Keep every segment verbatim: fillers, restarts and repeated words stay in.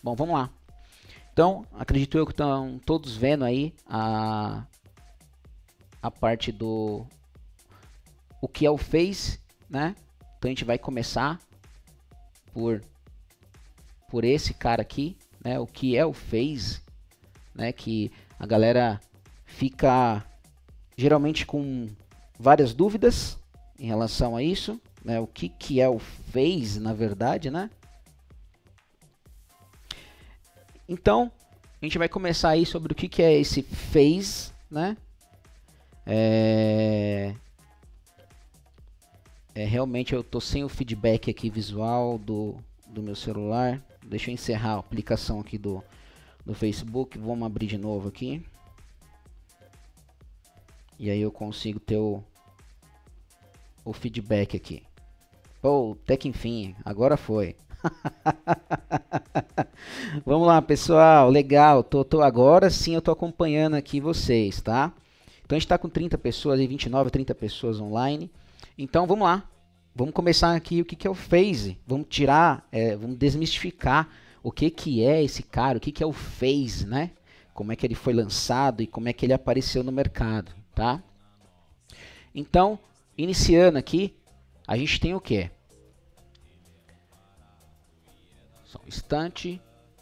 Bom, vamos lá. Então, acredito eu que estão todos vendo aí a, a parte do o que é o Phase, né? Então a gente vai começar por, por esse cara aqui, né? O que é o Phase, né? Que a galera fica geralmente com várias dúvidas em relação a isso, né? O que, que é o Phase, na verdade, né? Então, a gente vai começar aí sobre o que, que é esse Phase, né? É... é... Realmente eu tô sem o feedback aqui visual do, do meu celular. Deixa eu encerrar a aplicação aqui do, do Facebook. Vamos abrir de novo aqui. E aí eu consigo ter o, o feedback aqui. Pô, até que enfim, agora foi. Vamos lá, pessoal, legal, tô, tô, agora sim eu tô acompanhando aqui vocês, tá? Então a gente tá com trinta pessoas, aí vinte e nove, trinta pessoas online. Então vamos lá, vamos começar aqui o que, que é o Phase. Vamos tirar, é, vamos desmistificar o que, que é esse cara, o que, que é o Phase, né? Como é que ele foi lançado e como é que ele apareceu no mercado, tá? Então, iniciando aqui, a gente tem o quê? Só um instante.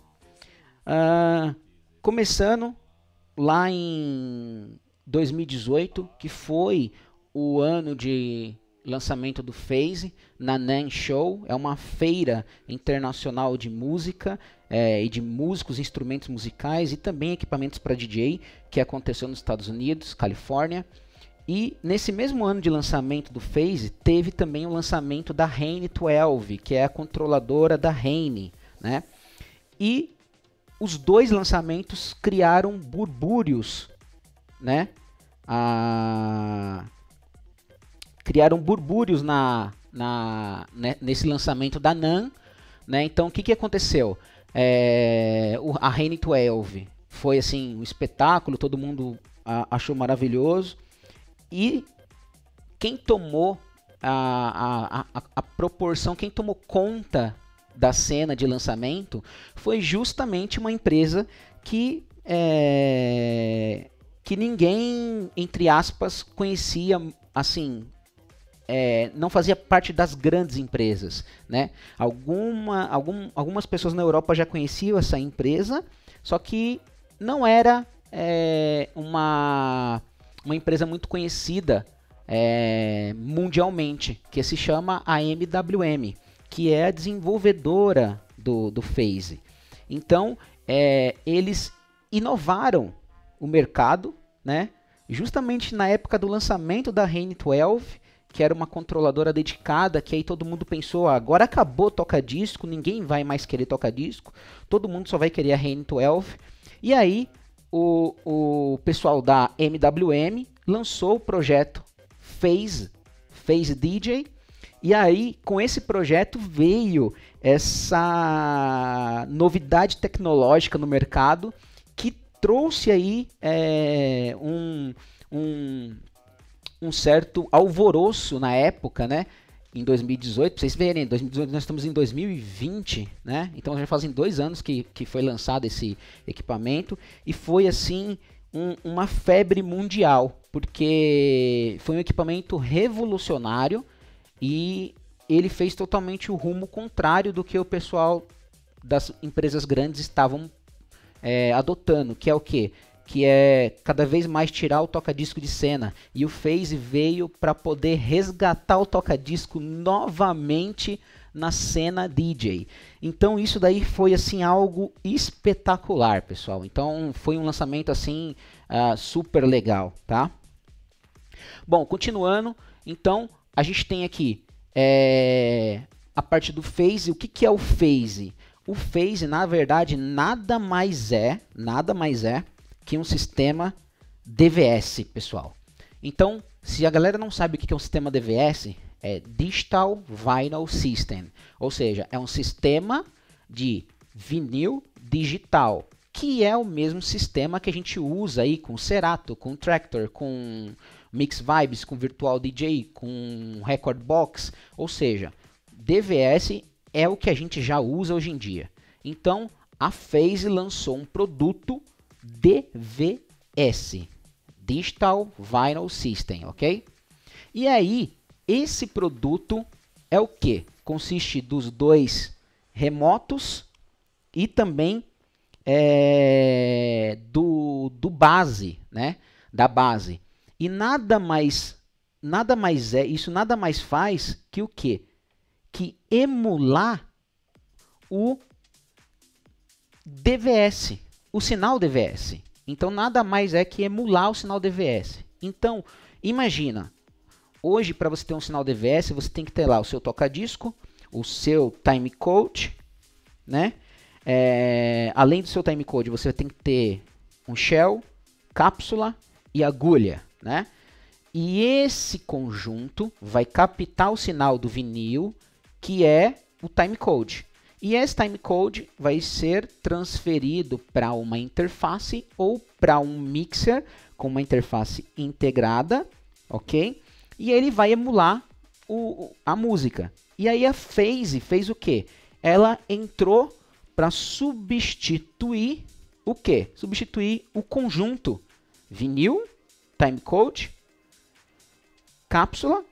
Uh, começando lá em dois mil e dezoito, que foi o ano de lançamento do Phase, na NAMM Show. É uma feira internacional de música é, e de músicos, instrumentos musicais e também equipamentos para D J, que aconteceu nos Estados Unidos, Califórnia. E nesse mesmo ano de lançamento do Phase, teve também o lançamento da Rane doze, que é a controladora da Rane, né? E os dois lançamentos criaram burbúrios, né? Ah, criaram burbúrios na, na, né? nesse lançamento da NAMM, né? Então, o que, que aconteceu? É, o, a Rane doze foi assim um espetáculo, todo mundo a, achou maravilhoso. E quem tomou a, a, a, a proporção, quem tomou conta da cena de lançamento foi justamente uma empresa que, é, que ninguém, entre aspas, conhecia, assim, é, não fazia parte das grandes empresas, né? Alguma, algum, algumas pessoas na Europa já conheciam essa empresa, só que não era é, uma... uma empresa muito conhecida é, mundialmente, que se chama a M W M, que é a desenvolvedora do, do Phase. Então, é, eles inovaram o mercado, né? Justamente na época do lançamento da Rane doze, que era uma controladora dedicada, que aí todo mundo pensou, ah, agora acabou toca-disco, ninguém vai mais querer toca-disco, todo mundo só vai querer a Rane doze. E aí, O, o pessoal da M W M lançou o projeto Phase, Phase D J, e aí com esse projeto veio essa novidade tecnológica no mercado que trouxe aí é, um, um, um certo alvoroço na época, né? Em dois mil e dezoito, para vocês verem, em dois mil e dezoito nós estamos em dois mil e vinte, né? Então já fazem dois anos que, que foi lançado esse equipamento e foi assim um, uma febre mundial, porque foi um equipamento revolucionário e ele fez totalmente o rumo contrário do que o pessoal das empresas grandes estavam é, adotando, que é o quê? Que é cada vez mais tirar o toca-disco de cena. E o Phase veio para poder resgatar o toca-disco novamente na cena D J. Então isso daí foi assim algo espetacular, pessoal. Então foi um lançamento assim uh, super legal, tá? Bom, continuando, então a gente tem aqui é, a parte do Phase. O que, que é o Phase? O Phase, na verdade, nada mais é, nada mais é que um sistema D V S, pessoal. Então, se a galera não sabe o que é um sistema D V S, é Digital Vinyl System, ou seja, é um sistema de vinil digital, que é o mesmo sistema que a gente usa aí com Serato, com Traktor, com Mix Vibes, com Virtual D J, com Record Box, ou seja, D V S é o que a gente já usa hoje em dia. Então, a Phase lançou um produto D V S, Digital Vinyl System, ok? E aí, esse produto é o que? Consiste dos dois remotos e também é, do, do base, né? Da base. E nada mais, nada mais é, isso nada mais faz que o quê? Que emular o D V S, o sinal D V S. Então nada mais é que emular o sinal D V S. Então, imagina, hoje para você ter um sinal D V S, você tem que ter lá o seu toca-disco, o seu timecode, né? É, além do seu timecode, você tem que ter um shell, cápsula e agulha, né? E esse conjunto vai captar o sinal do vinil, que é o timecode. E esse timecode vai ser transferido para uma interface ou para um mixer com uma interface integrada, ok? E ele vai emular o, a música. E aí a Phase fez o quê? Ela entrou para substituir o quê? Substituir o conjunto vinil, timecode, cápsula,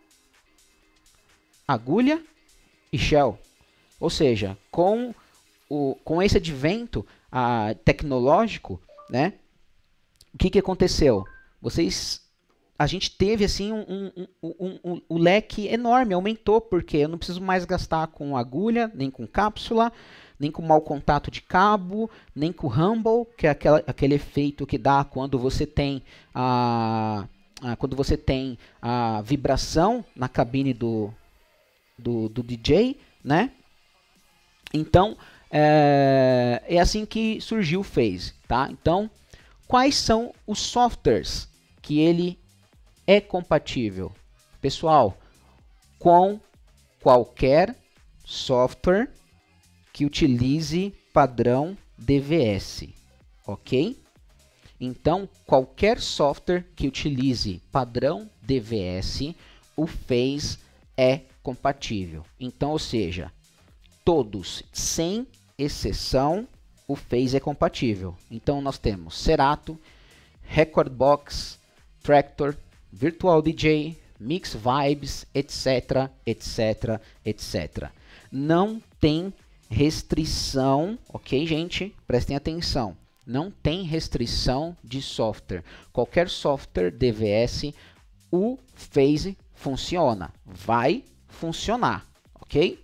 agulha e shell. Ou seja, com, o, com esse advento a, tecnológico, né, o que, que aconteceu? Vocês, a gente teve assim um, um, um, um, um, um leque enorme, aumentou, porque eu não preciso mais gastar com agulha, nem com cápsula, nem com mau contato de cabo, nem com rumble, que é aquela, aquele efeito que dá quando você tem a, a, quando você tem a vibração na cabine do, do, do D J, né? Então, é, é assim que surgiu o Phase, tá? Então, quais são os softwares que ele é compatível? Pessoal, com qualquer software que utilize padrão D V S, ok? Então, qualquer software que utilize padrão D V S, o Phase é compatível. Então, ou seja, todos, sem exceção, o Phase é compatível. Então nós temos Serato, Rekordbox, Traktor, Virtual D J, Mix Vibes, etc, etc, etcétera. Não tem restrição, ok, gente? Prestem atenção. Não tem restrição de software. Qualquer software D V S, o Phase funciona. Vai funcionar, ok?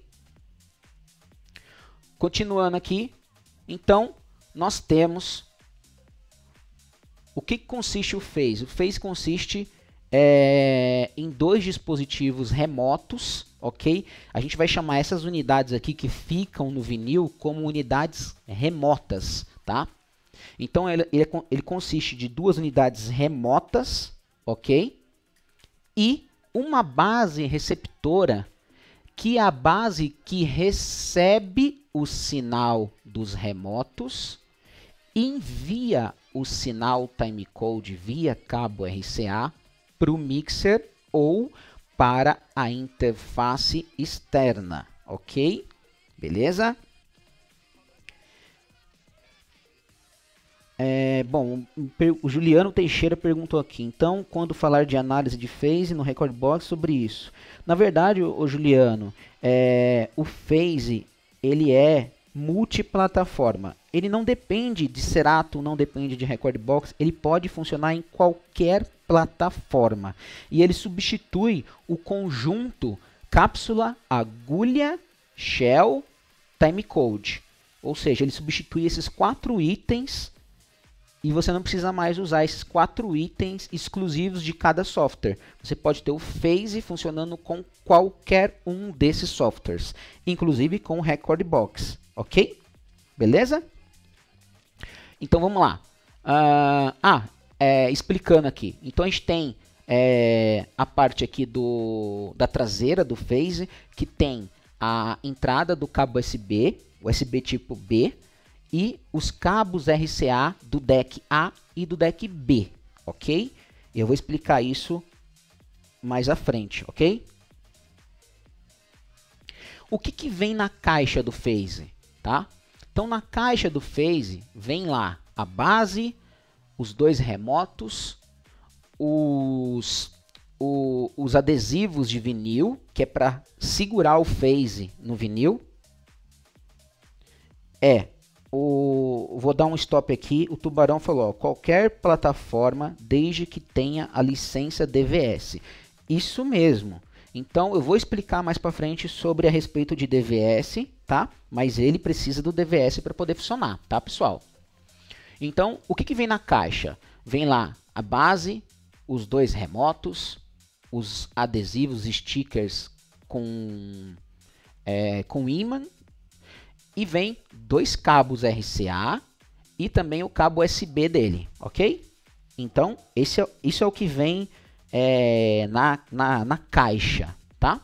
Continuando aqui, então, nós temos o que consiste o Phase. O Phase consiste é, em dois dispositivos remotos, ok? A gente vai chamar essas unidades aqui que ficam no vinil como unidades remotas, tá? Então, ele, ele, ele consiste de duas unidades remotas, ok? E uma base receptora, que é a base que recebe o sinal dos remotos, envia o sinal timecode via cabo R C A para o mixer ou para a interface externa, ok? Beleza? É, bom, o Juliano Teixeira perguntou aqui, então, quando falar de análise de Phase no Rekordbox sobre isso? Na verdade, o Juliano, é, o Phase, ele é multiplataforma. Ele não depende de Serato, não depende de Rekordbox, ele pode funcionar em qualquer plataforma. E ele substitui o conjunto cápsula, agulha, shell, timecode. Ou seja, ele substitui esses quatro itens e você não precisa mais usar esses quatro itens exclusivos de cada software. Você pode ter o Phase funcionando com qualquer um desses softwares, inclusive com o Rekordbox, ok? Beleza? Então vamos lá. Uh, ah, é, explicando aqui. Então a gente tem é, a parte aqui do, da traseira do Phase, que tem a entrada do cabo U S B, U S B tipo B, e os cabos R C A do deck A e do deck B, ok? Eu vou explicar isso mais à frente, ok? O que, que vem na caixa do Phase, tá? Então na caixa do phase vem lá a base, os dois remotos, os, o, os adesivos de vinil, que é para segurar o phase no vinil. É, o, vou dar um stop aqui, o Tubarão falou, ó, qualquer plataforma desde que tenha a licença D V S. Isso mesmo. Então eu vou explicar mais para frente sobre a respeito de D V S, tá? Mas ele precisa do D V S para poder funcionar, tá, pessoal? Então, o que, que vem na caixa? Vem lá a base, os dois remotos, os adesivos, stickers com, é, com ímã, e vem dois cabos R C A e também o cabo U S B dele, ok? Então, esse é, isso é o que vem é, na, na, na caixa, tá?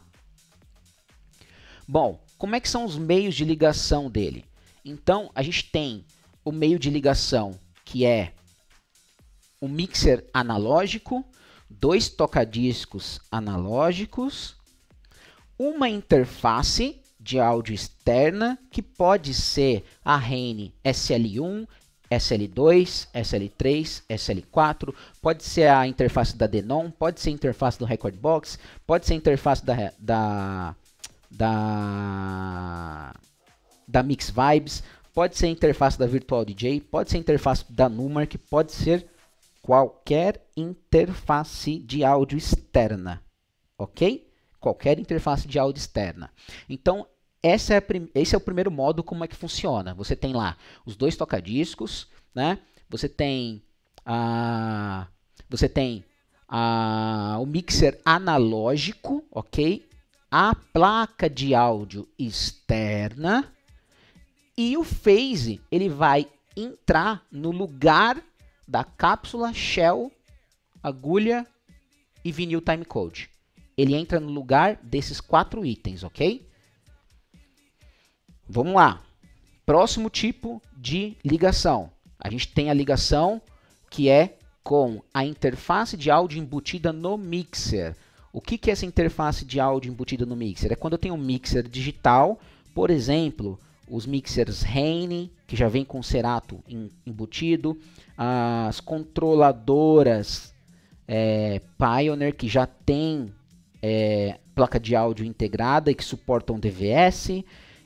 Bom, como é que são os meios de ligação dele? Então, a gente tem o meio de ligação, que é um mixer analógico, dois tocadiscos analógicos, uma interface de áudio externa, que pode ser a Rane S L um, S L dois, S L três, S L quatro, pode ser a interface da Denon, pode ser a interface do Recordbox, pode ser a interface da, da, da, da Mix Vibes, pode ser a interface da Virtual D J, pode ser a interface da Numark, pode ser qualquer interface de áudio externa, ok? Qualquer interface de áudio externa. Então, essa é esse é o primeiro modo como é que funciona. Você tem lá os dois tocadiscos, né? Você tem, a, você tem a, o mixer analógico, ok? A placa de áudio externa. E o phase, ele vai entrar no lugar da cápsula, shell, agulha e vinil timecode. Ele entra no lugar desses quatro itens, ok? Vamos lá. Próximo tipo de ligação. A gente tem a ligação que é com a interface de áudio embutida no mixer. O que, que é essa interface de áudio embutida no mixer? É quando eu tenho um mixer digital, por exemplo, os mixers Rane, que já vem com Cerato embutido, as controladoras é, Pioneer, que já tem é, placa de áudio integrada e que suportam D V S,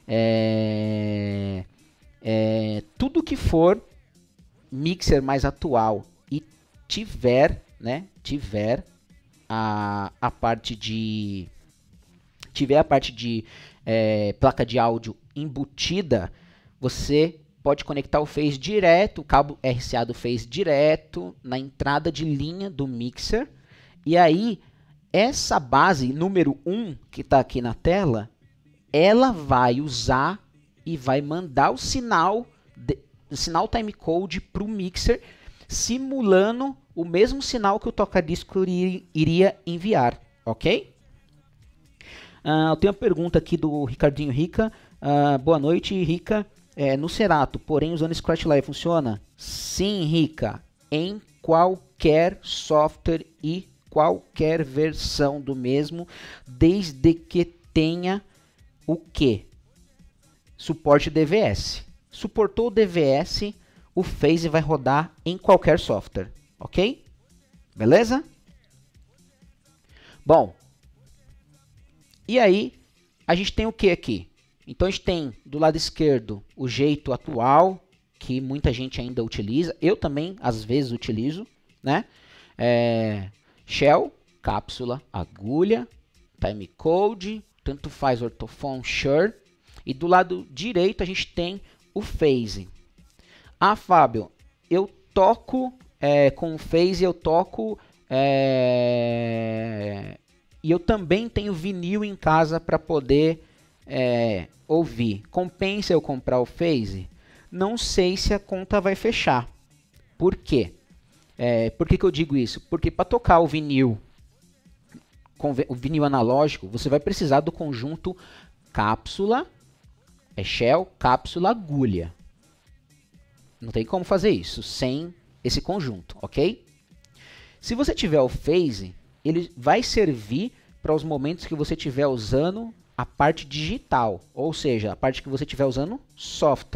é, é, tudo que for mixer mais atual e tiver, né, tiver a, a parte de tiver a parte de é, placa de áudio embutida, você pode conectar o phase direto, o cabo R C A do phase direto na entrada de linha do mixer. E aí, essa base número um que está aqui na tela, ela vai usar e vai mandar o sinal, de, o sinal timecode para o mixer, simulando o mesmo sinal que o tocadisco iria enviar, ok? Uh, eu tenho uma pergunta aqui do Ricardinho Rica. Uh, boa noite, Rica. É, no Cerato, porém usando Scratch Live funciona? Sim, Rica. Em qualquer software e qualquer versão do mesmo, desde que tenha o quê? Suporte D V S. Suportou o D V S, o phase vai rodar em qualquer software, ok? Beleza? Bom, e aí a gente tem o que aqui? Então a gente tem do lado esquerdo o jeito atual, que muita gente ainda utiliza, eu também às vezes utilizo, né? É, shell, cápsula, agulha, timecode, tanto faz ortofone, sure. E do lado direito a gente tem o phase. Ah, Fábio, eu toco é, com o phase, eu toco é, e eu também tenho vinil em casa para poder é, ouvir. Compensa eu comprar o phase? Não sei se a conta vai fechar. Por quê? É, por que, que eu digo isso? Porque para tocar o vinil, o vinil analógico, você vai precisar do conjunto cápsula, é shell, cápsula, agulha. Não tem como fazer isso sem esse conjunto, ok? Se você tiver o phase, ele vai servir para os momentos que você estiver usando a parte digital, ou seja, a parte que você estiver usando software,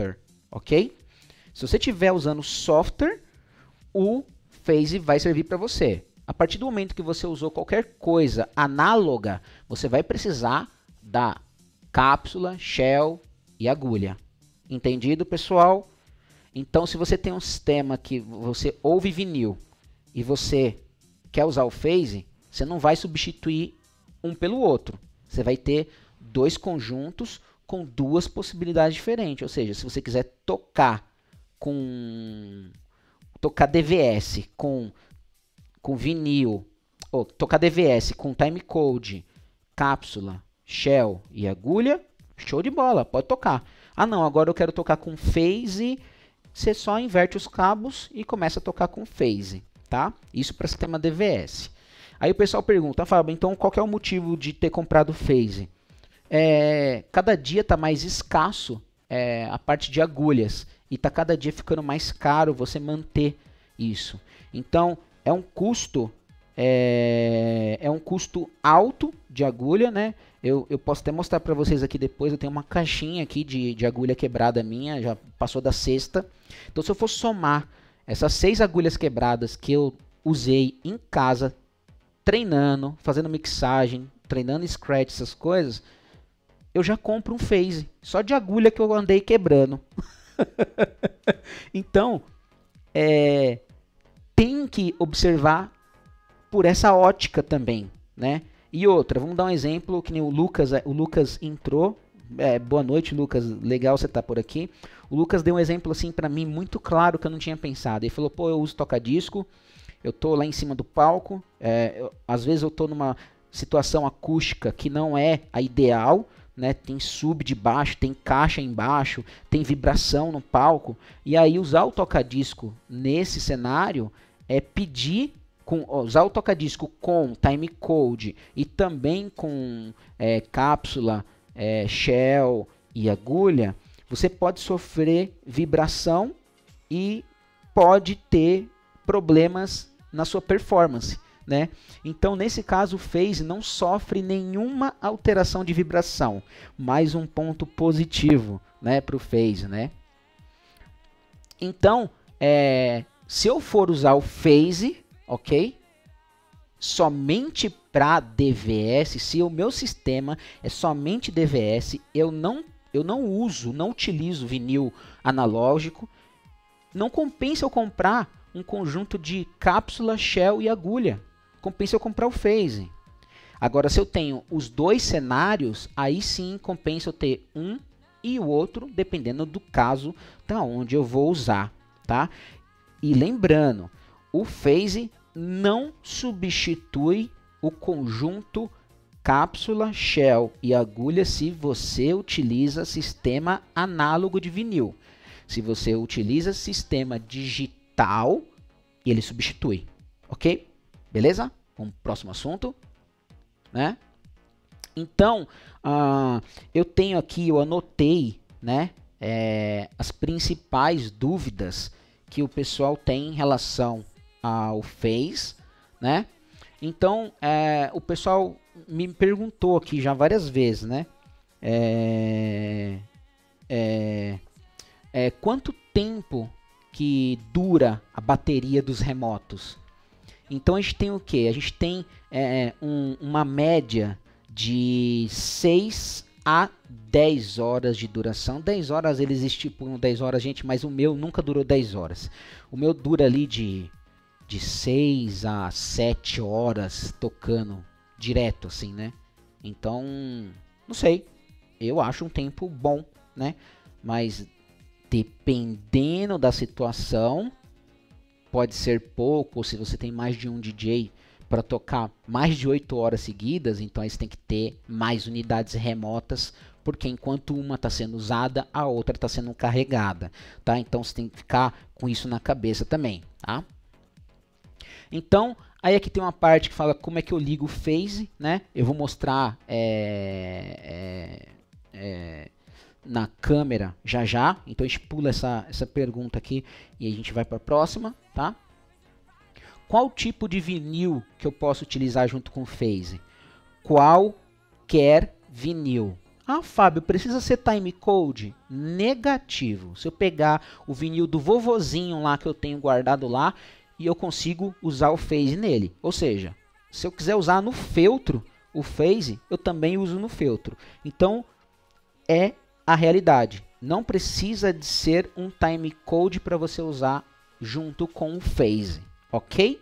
ok? Se você estiver usando software, o phase vai servir para você. A partir do momento que você usou qualquer coisa análoga, você vai precisar da cápsula, shell e agulha. Entendido, pessoal? Então, se você tem um sistema que você ouve vinil e você quer usar o phase, você não vai substituir um pelo outro. Você vai ter dois conjuntos com duas possibilidades diferentes. Ou seja, se você quiser tocar com tocar D V S com com vinil, ou tocar D V S com timecode, cápsula, shell e agulha, show de bola, pode tocar. Ah não, agora eu quero tocar com phase, você só inverte os cabos e começa a tocar com phase, tá? Isso para sistema D V S. Aí o pessoal pergunta, Fábio, então qual que é o motivo de ter comprado phase? É, cada dia está mais escasso é, a parte de agulhas e está cada dia ficando mais caro você manter isso. Então é um custo é, é um custo alto de agulha, né? Eu, eu posso até mostrar para vocês aqui depois. Eu tenho uma caixinha aqui de, de agulha quebrada minha, já passou da sexta. Então se eu for somar essas seis agulhas quebradas que eu usei em casa, treinando, fazendo mixagem, treinando scratch, essas coisas, eu já compro um phase, só de agulha que eu andei quebrando. Então, é, tem que observar por essa ótica também, né? E outra, vamos dar um exemplo, que nem o Lucas, o Lucas entrou, é, boa noite Lucas, legal você estar por aqui. O Lucas deu um exemplo assim para mim muito claro que eu não tinha pensado. Ele falou, pô, eu uso toca-disco, eu tô lá em cima do palco, é, eu, às vezes eu tô numa situação acústica que não é a ideal, né? Tem sub de baixo, tem caixa embaixo, tem vibração no palco, e aí usar o toca-disco nesse cenário é pedir, com, usar o toca-disco com timecode e também com é, cápsula, é, shell e agulha, você pode sofrer vibração e pode ter problemas na sua performance, né? Então, nesse caso, o phase não sofre nenhuma alteração de vibração. Mais um ponto positivo, né, para o phase, né? Então, é, se eu for usar o phase, ok? Somente para D V S, se o meu sistema é somente D V S, eu não, eu não uso, não utilizo vinil analógico, não compensa eu comprar um conjunto de cápsula, shell e agulha. Compensa eu comprar o phase. Agora, se eu tenho os dois cenários, aí sim compensa eu ter um e o outro, dependendo do caso da onde eu vou usar, tá? E lembrando, o phase não substitui o conjunto cápsula, shell e agulha se você utiliza sistema análogo de vinil. Se você utiliza sistema digital, ele substitui, ok? Beleza? Vamos pro próximo assunto, né? Então, uh, eu tenho aqui, eu anotei, né, é, as principais dúvidas que o pessoal tem em relação ao phase, né? Então, é, o pessoal me perguntou aqui já várias vezes, né? É, é, é, quanto tempo que dura a bateria dos remotos? Então a gente tem o que? A gente tem é, um, uma média de seis a dez horas de duração. dez horas eles estipulam dez horas, gente, mas o meu nunca durou dez horas. O meu dura ali de, de seis a sete horas tocando direto, assim, né? Então, não sei. Eu acho um tempo bom, né? Mas dependendo da situação, pode ser pouco, ou se você tem mais de um D J para tocar mais de oito horas seguidas, então aí você tem que ter mais unidades remotas, porque enquanto uma está sendo usada, a outra está sendo carregada, tá? Então você tem que ficar com isso na cabeça também, tá? Então, aí aqui tem uma parte que fala como é que eu ligo o phase, né? Eu vou mostrar é, é, é, na câmera já já, então a gente pula essa, essa pergunta aqui e a gente vai para a próxima, tá? Qual tipo de vinil que eu posso utilizar junto com o phase? Qualquer vinil. Ah, Fábio, precisa ser timecode? Negativo. Se eu pegar o vinil do vovozinho lá que eu tenho guardado lá, e eu consigo usar o phase nele. Ou seja, se eu quiser usar no feltro o phase, eu também uso no feltro. Então, é a realidade. Não precisa de ser um timecode para você usar junto com o phase, ok?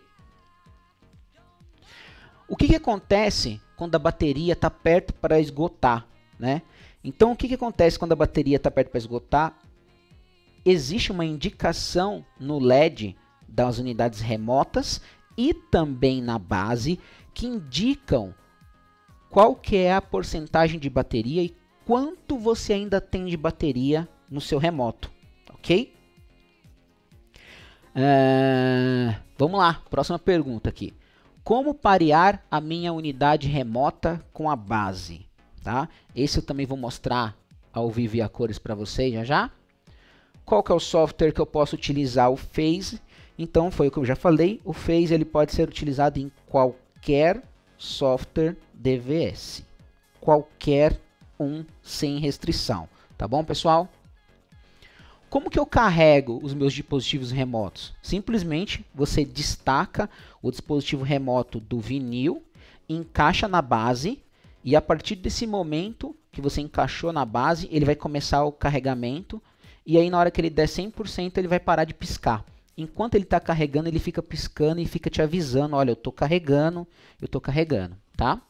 O que, que acontece quando a bateria está perto para esgotar, né? Então, o que, que acontece quando a bateria está perto para esgotar? Existe uma indicação no L E D das unidades remotas e também na base que indicam qual que é a porcentagem de bateria e quanto você ainda tem de bateria no seu remoto, ok? Uh, vamos lá, próxima pergunta aqui. Como parear a minha unidade remota com a base? Tá? Esse eu também vou mostrar ao vivo e a cores para vocês já já. Qual que é o software que eu posso utilizar? O phase. Então, foi o que eu já falei. O phase ele pode ser utilizado em qualquer software D V S. Qualquer um sem restrição. Tá bom, pessoal? Como que eu carrego os meus dispositivos remotos? Simplesmente você destaca o dispositivo remoto do vinil, encaixa na base e a partir desse momento que você encaixou na base, ele vai começar o carregamento e aí na hora que ele der cem por cento ele vai parar de piscar. Enquanto ele está carregando, ele fica piscando e fica te avisando, olha, eu estou carregando, eu estou carregando, tá?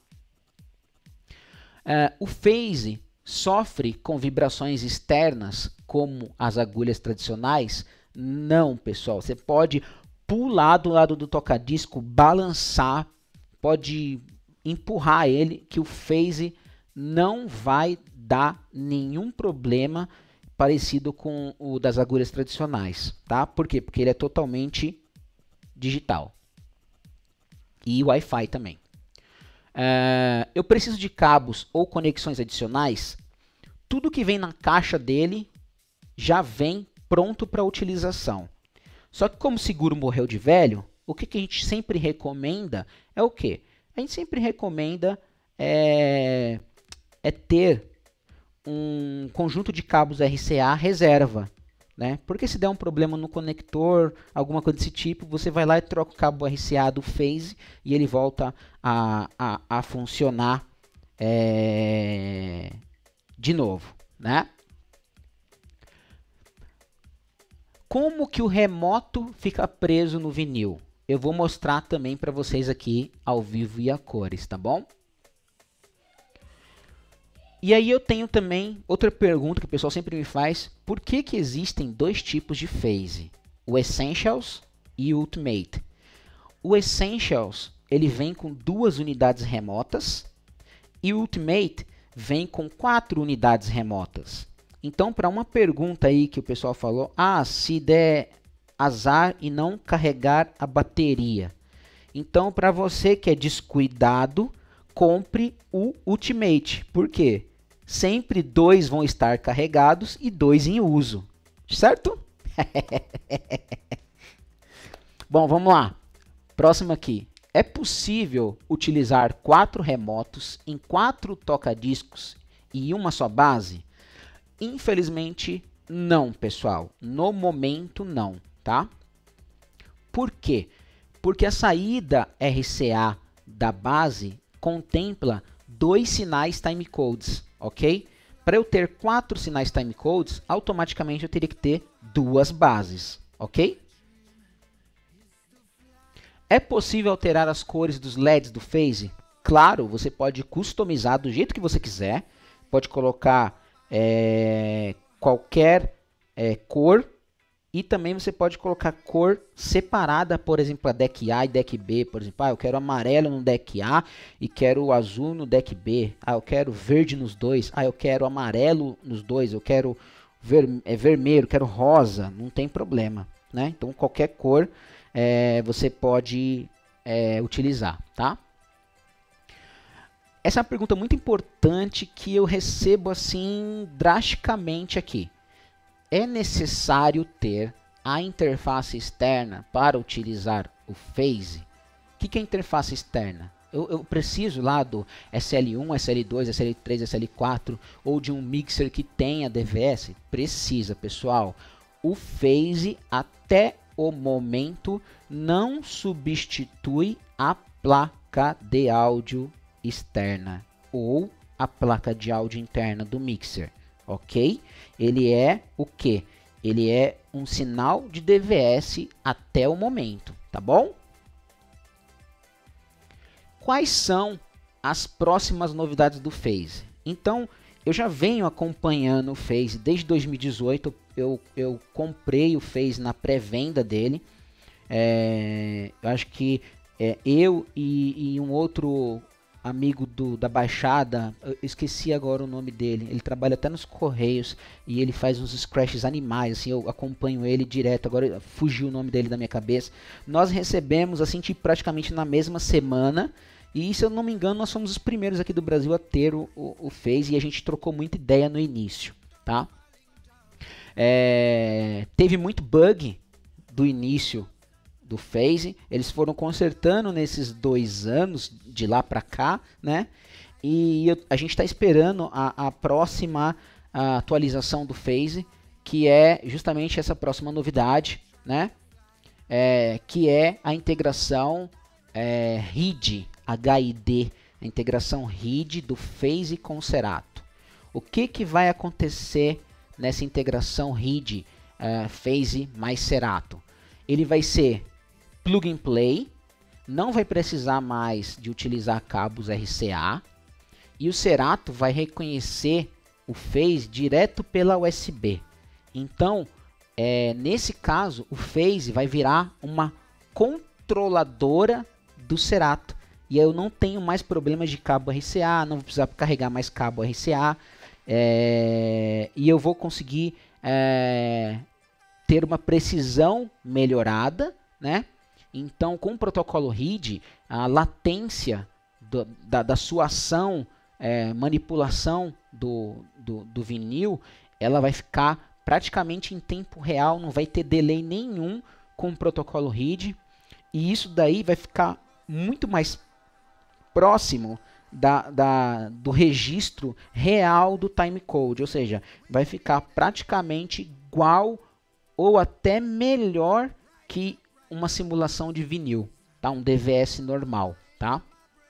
Uh, o phase sofre com vibrações externas, como as agulhas tradicionais? Não, pessoal. Você pode pular do lado do tocadisco, balançar, pode empurrar ele, que o phase não vai dar nenhum problema parecido com o das agulhas tradicionais, tá? Por quê? Porque ele é totalmente digital. E Wi-Fi também. Uh, eu preciso de cabos ou conexões adicionais? Tudo que vem na caixa dele já vem pronto para utilização. Só que como o seguro morreu de velho, o que, que a gente sempre recomenda é o quê? A gente sempre recomenda é, é ter um conjunto de cabos R C A reserva, né? Porque se der um problema no conector, alguma coisa desse tipo, você vai lá e troca o cabo R C A do phase e ele volta a, a, a funcionar é, de novo, né? Como que o remoto fica preso no vinil? Eu vou mostrar também para vocês aqui ao vivo e a cores, tá bom? E aí eu tenho também outra pergunta que o pessoal sempre me faz. Por que que existem dois tipos de phase? O Essentials e o Ultimate. O Essentials, ele vem com duas unidades remotas e o Ultimate vem com quatro unidades remotas. Então, para uma pergunta aí que o pessoal falou, ah, se der azar e não carregar a bateria. Então, para você que é descuidado, compre o Ultimate. Por quê? Sempre dois vão estar carregados e dois em uso. Certo? Bom, vamos lá. Próximo aqui. É possível utilizar quatro remotos em quatro toca-discos e uma só base? Infelizmente, não, pessoal. No momento, não, tá? Por quê? Porque a saída R C A da base contempla dois sinais timecodes, ok? Para eu ter quatro sinais timecodes, automaticamente eu teria que ter duas bases, ok? É possível alterar as cores dos L E Ds do phase? Claro, você pode customizar do jeito que você quiser. Pode colocar é, qualquer é, cor. E também você pode colocar cor separada, por exemplo, a deck A e deck B. Por exemplo, ah, eu quero amarelo no deck A e quero azul no deck B. Ah, eu quero verde nos dois. Ah, eu quero amarelo nos dois. Eu quero ver, é, vermelho, quero rosa. Não tem problema, né? Então, qualquer cor é, você pode é, utilizar, tá? Essa é uma pergunta muito importante que eu recebo assim drasticamente aqui. É necessário ter a interface externa para utilizar o phase? O que é interface externa? Eu, eu preciso lá do S L um, S L dois, S L três, S L quatro ou de um mixer que tenha D V S? Precisa, pessoal. O Phase até o momento não substitui a placa de áudio externa ou a placa de áudio interna do mixer, ok? Ele é o que? Ele é um sinal de D V S até o momento, tá bom? Quais são as próximas novidades do Phase? Então, eu já venho acompanhando o Phase desde dois mil e dezoito. Eu, eu comprei o Phase na pré-venda dele. É, eu acho que é, eu e, e um outro amigo do, da Baixada, eu esqueci agora o nome dele. Ele trabalha até nos Correios e ele faz uns scratches animais. Assim, eu acompanho ele direto. Agora fugiu o nome dele da minha cabeça. Nós recebemos assim tipo, praticamente na mesma semana. E se eu não me engano, nós fomos os primeiros aqui do Brasil a ter o, o, o Phase e a gente trocou muita ideia no início, tá? É, teve muito bug do início do Phase, eles foram consertando nesses dois anos de lá para cá, né? E eu, a gente está esperando a, a próxima a atualização do Phase, que é justamente essa próxima novidade, né? É, que é a integração é, R I D, H I D, a integração R I D do Phase com o Serato. O que, que vai acontecer nessa integração R I D uh, Phase mais Serato? Ele vai ser plug and play, não vai precisar mais de utilizar cabos R C A e o Serato vai reconhecer o Phase direto pela U S B. Então, é, nesse caso, o Phase vai virar uma controladora do Serato. E aí eu não tenho mais problemas de cabo R C A, não vou precisar carregar mais cabo R C A. É, e eu vou conseguir é, ter uma precisão melhorada, né? Então, com o protocolo R I D, a latência do, da, da sua ação, é, manipulação do, do, do vinil, ela vai ficar praticamente em tempo real, não vai ter delay nenhum com o protocolo R I D. E isso daí vai ficar muito mais próximo da, da, do registro real do timecode, ou seja, vai ficar praticamente igual ou até melhor que uma simulação de vinil, tá? Um D V S normal, tá?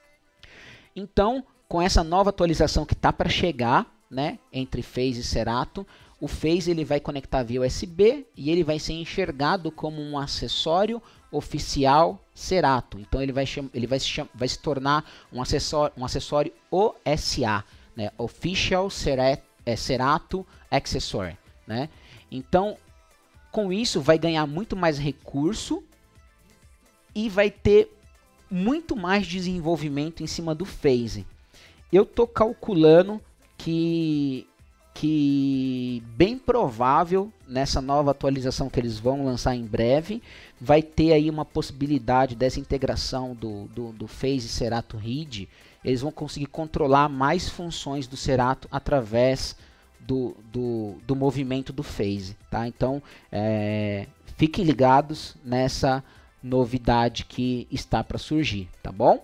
Então, com essa nova atualização que tá para chegar, né, entre Phase e Serato, o Phase ele vai conectar via U S B e ele vai ser enxergado como um acessório oficial Serato. Então ele vai, ele vai, se, vai se tornar um acessório, um acessório O S A, né? Official Serato, é, Serato Accessory, né? Então, com isso vai ganhar muito mais recurso e vai ter muito mais desenvolvimento em cima do Phase. Eu tô calculando que que bem provável nessa nova atualização que eles vão lançar em breve vai ter aí uma possibilidade dessa integração do, do, do Phase Serato R I D. Eles vão conseguir controlar mais funções do Serato através do, do, do movimento do Phase, tá? Então é, fiquem ligados nessa novidade que está para surgir, tá bom?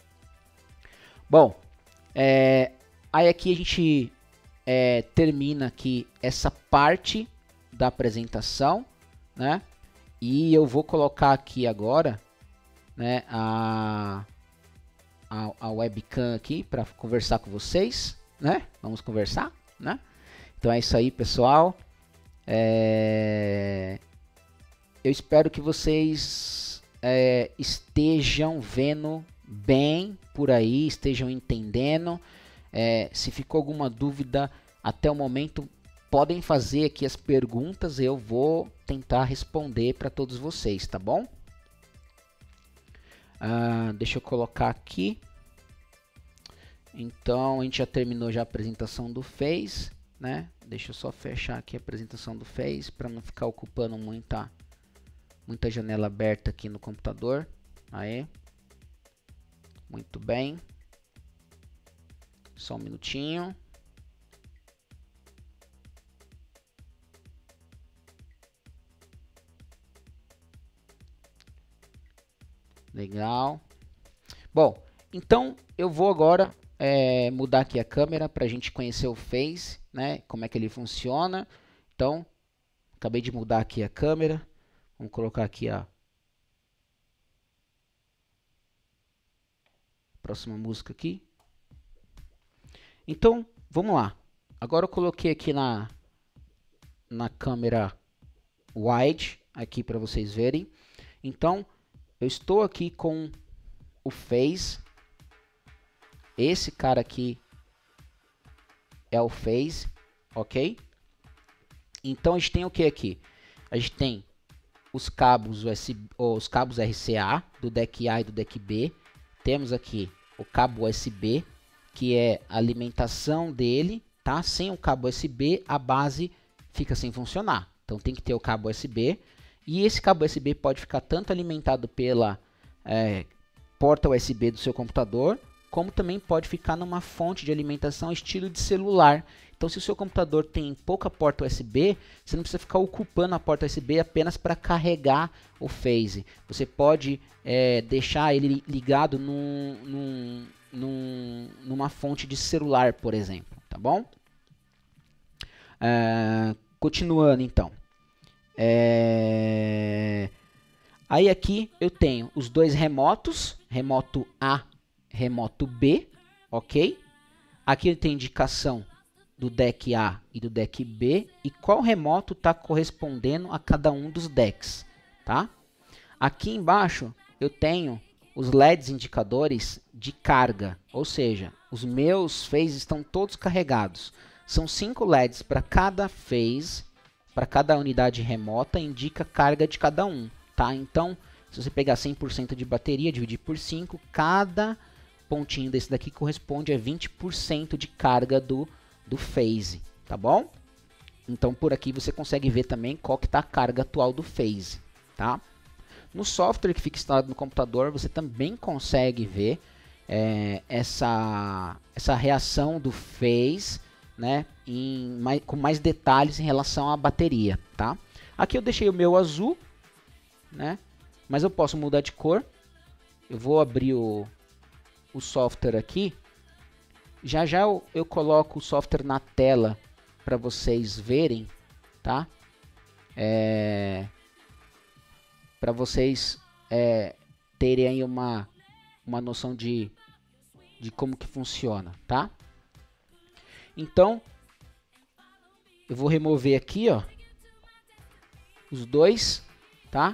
Bom, é, aí aqui a gente É, termina aqui essa parte da apresentação, né? E eu vou colocar aqui agora, né, a, a, a webcam aqui para conversar com vocês, né? Vamos conversar, né? Então é isso aí, pessoal. É, eu espero que vocês é, estejam vendo bem por aí, estejam entendendo. É, se ficou alguma dúvida até o momento, podem fazer aqui as perguntas, eu vou tentar responder para todos vocês, tá bom? Ah, deixa eu colocar aqui. Então, a gente já terminou já a apresentação do Phase, né? Deixa eu só fechar aqui a apresentação do Phase para não ficar ocupando muita, muita janela aberta aqui no computador. Aí. Muito bem. Só um minutinho. Legal. Bom, Então, eu vou agora é, mudar aqui a câmera para a gente conhecer o Phase, né? Como é que ele funciona. Então, acabei de mudar aqui a câmera. Vamos colocar aqui a próxima música aqui. Então, vamos lá. Agora eu coloquei aqui na, na câmera wide, aqui para vocês verem. Então, eu estou aqui com o Phase. Esse cara aqui é o Phase, ok? Então, a gente tem o que aqui? A gente tem os cabos, U S B, os cabos R C A do deck A e do deck B. Temos aqui o cabo U S B, que é a alimentação dele, tá? Sem o cabo U S B, a base fica sem funcionar. Então tem que ter o cabo U S B. E esse cabo U S B pode ficar tanto alimentado pela é, porta U S B do seu computador, como também pode ficar numa fonte de alimentação estilo de celular. Então, se o seu computador tem pouca porta U S B, você não precisa ficar ocupando a porta U S B apenas para carregar o Phase. Você pode é, deixar ele ligado num, num, num, numa fonte de celular, por exemplo, tá bom? É, continuando, então. É, aí aqui eu tenho os dois remotos, remoto A, remoto B, ok? Aqui eu tenho indicação do deck A e do deck B e qual remoto está correspondendo a cada um dos decks, tá? Aqui embaixo eu tenho os L E Ds indicadores de carga, ou seja, os meus phases estão todos carregados. São cinco L E Ds para cada phase, para cada unidade remota, indica a carga de cada um, tá? Então, se você pegar cem por cento de bateria, dividir por cinco, cada pontinho desse daqui corresponde a vinte por cento de carga do do Phase, tá bom? Então por aqui você consegue ver também qual que está a carga atual do Phase, tá? No software que fica instalado no computador você também consegue ver é, essa, essa reação do Phase, né, em mais, com mais detalhes em relação à bateria, tá? Aqui eu deixei o meu azul, né, mas eu posso mudar de cor. Eu vou abrir o, o software aqui. Já já eu, eu coloco o software na tela para vocês verem, tá? É, para vocês é, terem aí uma, uma noção de, de como que funciona, tá? Então, eu vou remover aqui, ó, os dois, tá?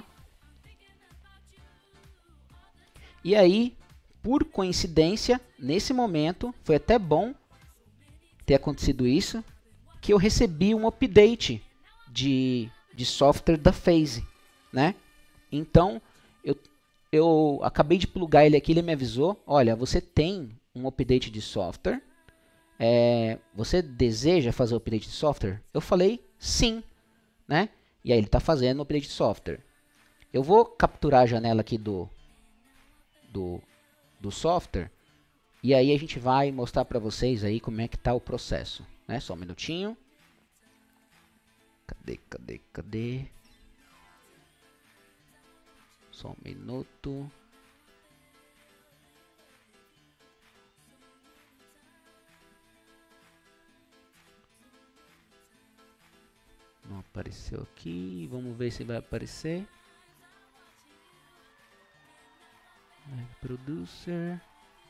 E aí, por coincidência, nesse momento, foi até bom ter acontecido isso, que eu recebi um update de, de software da Phase, né? Então, eu, eu acabei de plugar ele aqui, ele me avisou, olha, você tem um update de software, é, você deseja fazer o update de software? Eu falei, sim, né? E aí ele está fazendo o update de software. Eu vou capturar a janela aqui do... do do software e aí a gente vai mostrar para vocês aí como é que tá o processo, né? Só um minutinho. Cadê, cadê, cadê? Só um minuto. Não apareceu aqui. Vamos ver se vai aparecer. Producer.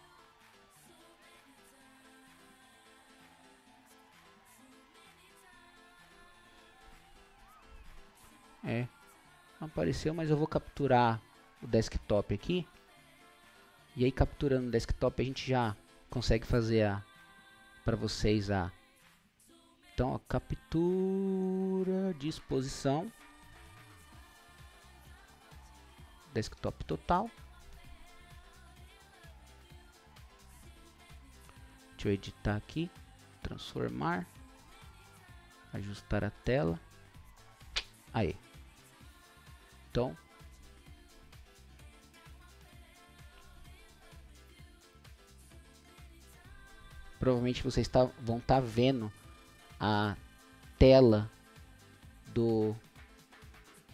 É, não apareceu, mas eu vou capturar o desktop aqui. E aí capturando o desktop a gente já consegue fazer a para vocês a então a captura de exposição desktop total. Deixa eu editar aqui, transformar, ajustar a tela. Aí. Então, provavelmente vocês tá, vão estar tá vendo a tela do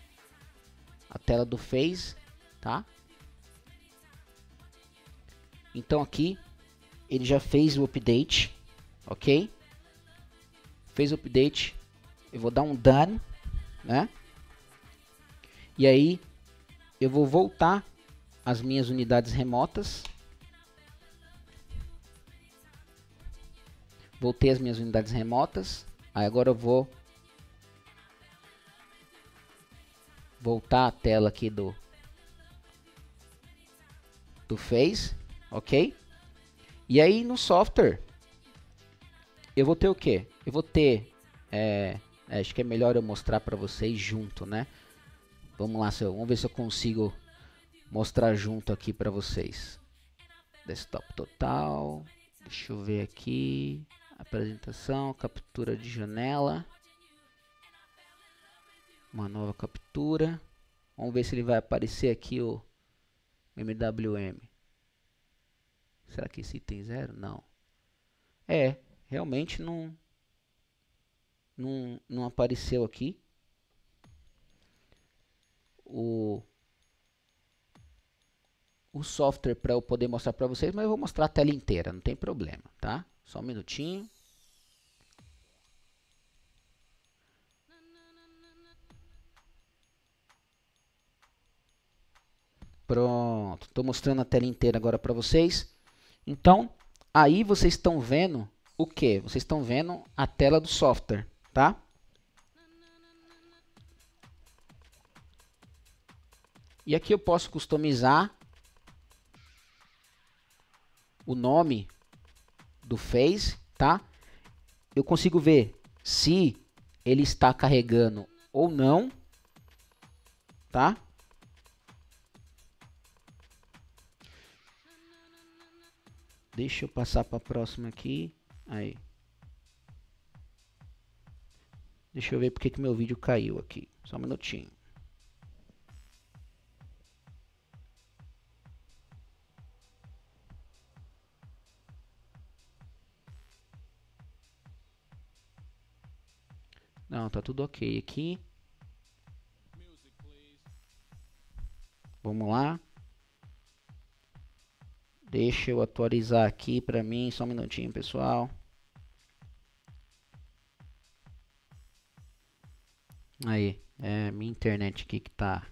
a tela do Phase, tá? Então aqui ele já fez o update, ok? Fez o update, eu vou dar um done, né? E aí eu vou voltar às minhas unidades remotas. Voltei às minhas unidades remotas. Aí agora eu vou voltar à tela aqui do do Phase, ok? E aí no software eu vou ter o que? Eu vou ter, é, acho que é melhor eu mostrar para vocês junto, né? Vamos lá, se eu, vamos ver se eu consigo mostrar junto aqui para vocês. Desktop total, deixa eu ver aqui, apresentação, captura de janela, uma nova captura. Vamos ver se ele vai aparecer aqui o M W M. Será que esse item zero? Não. É, realmente não, não, não apareceu aqui o, o software para eu poder mostrar para vocês, mas eu vou mostrar a tela inteira, não tem problema, tá? Só um minutinho. Pronto, estou mostrando a tela inteira agora para vocês. Então, aí vocês estão vendo o que? Vocês estão vendo a tela do software, tá? E aqui eu posso customizar o nome do Phase, tá? Eu consigo ver se ele está carregando ou não, tá? Deixa eu passar para a próxima aqui. Aí. Deixa eu ver porque que meu vídeo caiu aqui. Só um minutinho. Não, tá tudo ok aqui. Vamos lá. Deixa eu atualizar aqui para mim, só um minutinho, pessoal. Aí, é minha internet aqui que tá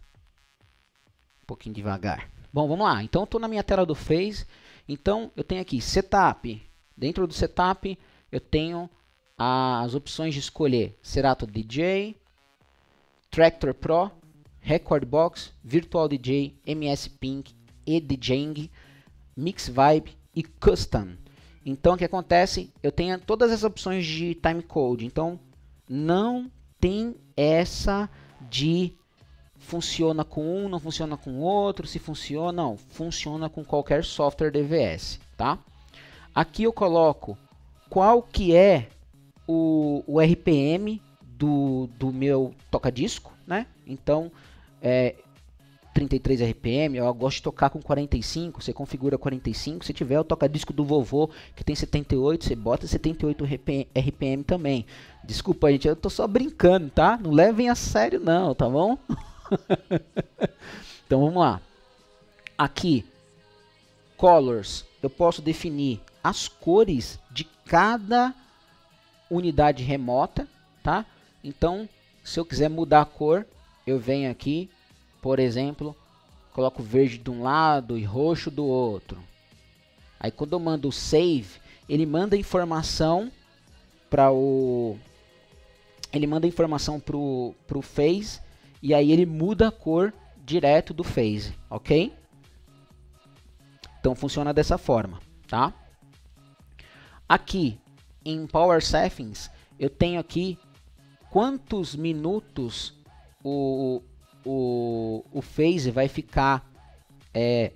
um pouquinho devagar. Bom, vamos lá. Então, eu tô na minha tela do Phase. Então, eu tenho aqui Setup. Dentro do Setup, eu tenho as opções de escolher Serato D J, Tractor Pro, Record Box, Virtual D J, M S Pink, eDJing, Mix Vibe e Custom. Então o que acontece? Eu tenho todas as opções de timecode. Então não tem essa de funciona com um, não funciona com outro, se funciona, não, funciona com qualquer software D V S, tá? Aqui eu coloco qual que é o, o R P M do, do meu toca-disco, né? Então é trinta e três R P M, eu gosto de tocar com quarenta e cinco, você configura quarenta e cinco, se tiver o toca-disco do vovô que tem setenta e oito, você bota setenta e oito R P M também. Desculpa, gente, eu tô só brincando, tá? Não levem a sério não, tá bom? Então vamos lá. Aqui, Colors, eu posso definir as cores de cada unidade remota, tá? Então, se eu quiser mudar a cor, eu venho aqui, por exemplo, coloco verde de um lado e roxo do outro. Aí quando eu mando o save, ele manda informação para o ele manda informação pro pro Phase e aí ele muda a cor direto do Phase, OK? Então funciona dessa forma, tá? Aqui em Power Settings, eu tenho aqui quantos minutos o O, o Phase vai ficar é,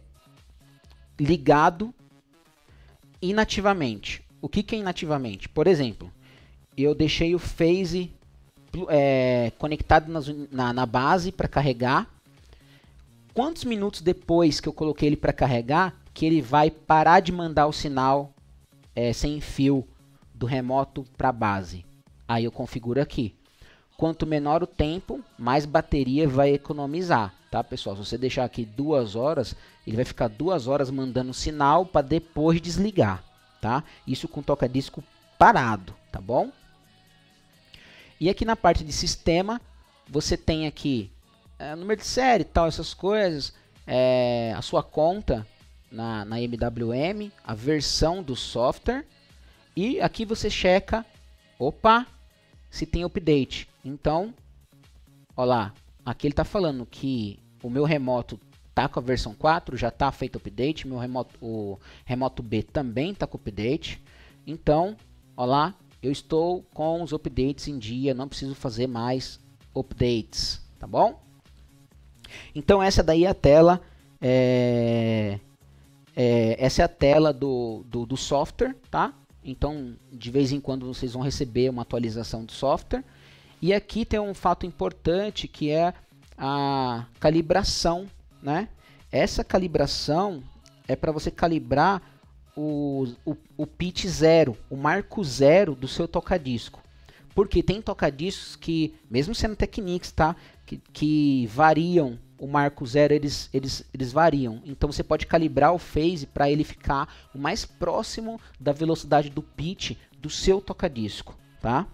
ligado inativamente. O que, que é inativamente? Por exemplo, eu deixei o Phase é, conectado nas, na, na base para carregar. Quantos minutos depois que eu coloquei ele para carregar que ele vai parar de mandar o sinal é, sem fio do remoto para a base? Aí eu configuro aqui. Quanto menor o tempo, mais bateria vai economizar, tá, pessoal? Se você deixar aqui duas horas, ele vai ficar duas horas mandando sinal para depois desligar, tá? Isso com toca-disco parado, tá bom? E aqui na parte de sistema, você tem aqui é, número de série, tal, essas coisas, é, a sua conta na, na M W M, a versão do software, e aqui você checa, opa, se tem update. Então, olha lá, aqui ele está falando que o meu remoto tá com a versão quatro, já está feito update, meu remoto, o remoto B também está com update. Então, olha lá, eu estou com os updates em dia, não preciso fazer mais updates, tá bom? Então essa daí é a tela, é, é, essa é a tela do, do, do software, tá? Então de vez em quando vocês vão receber uma atualização do software. E aqui tem um fato importante que é a calibração, né? Essa calibração é para você calibrar o, o, o pitch zero, o marco zero do seu tocadisco. Porque tem tocadiscos que, mesmo sendo Technics, tá? Que, que variam o marco zero, eles, eles, eles variam. Então você pode calibrar o phase para ele ficar o mais próximo da velocidade do pitch do seu tocadisco, tá?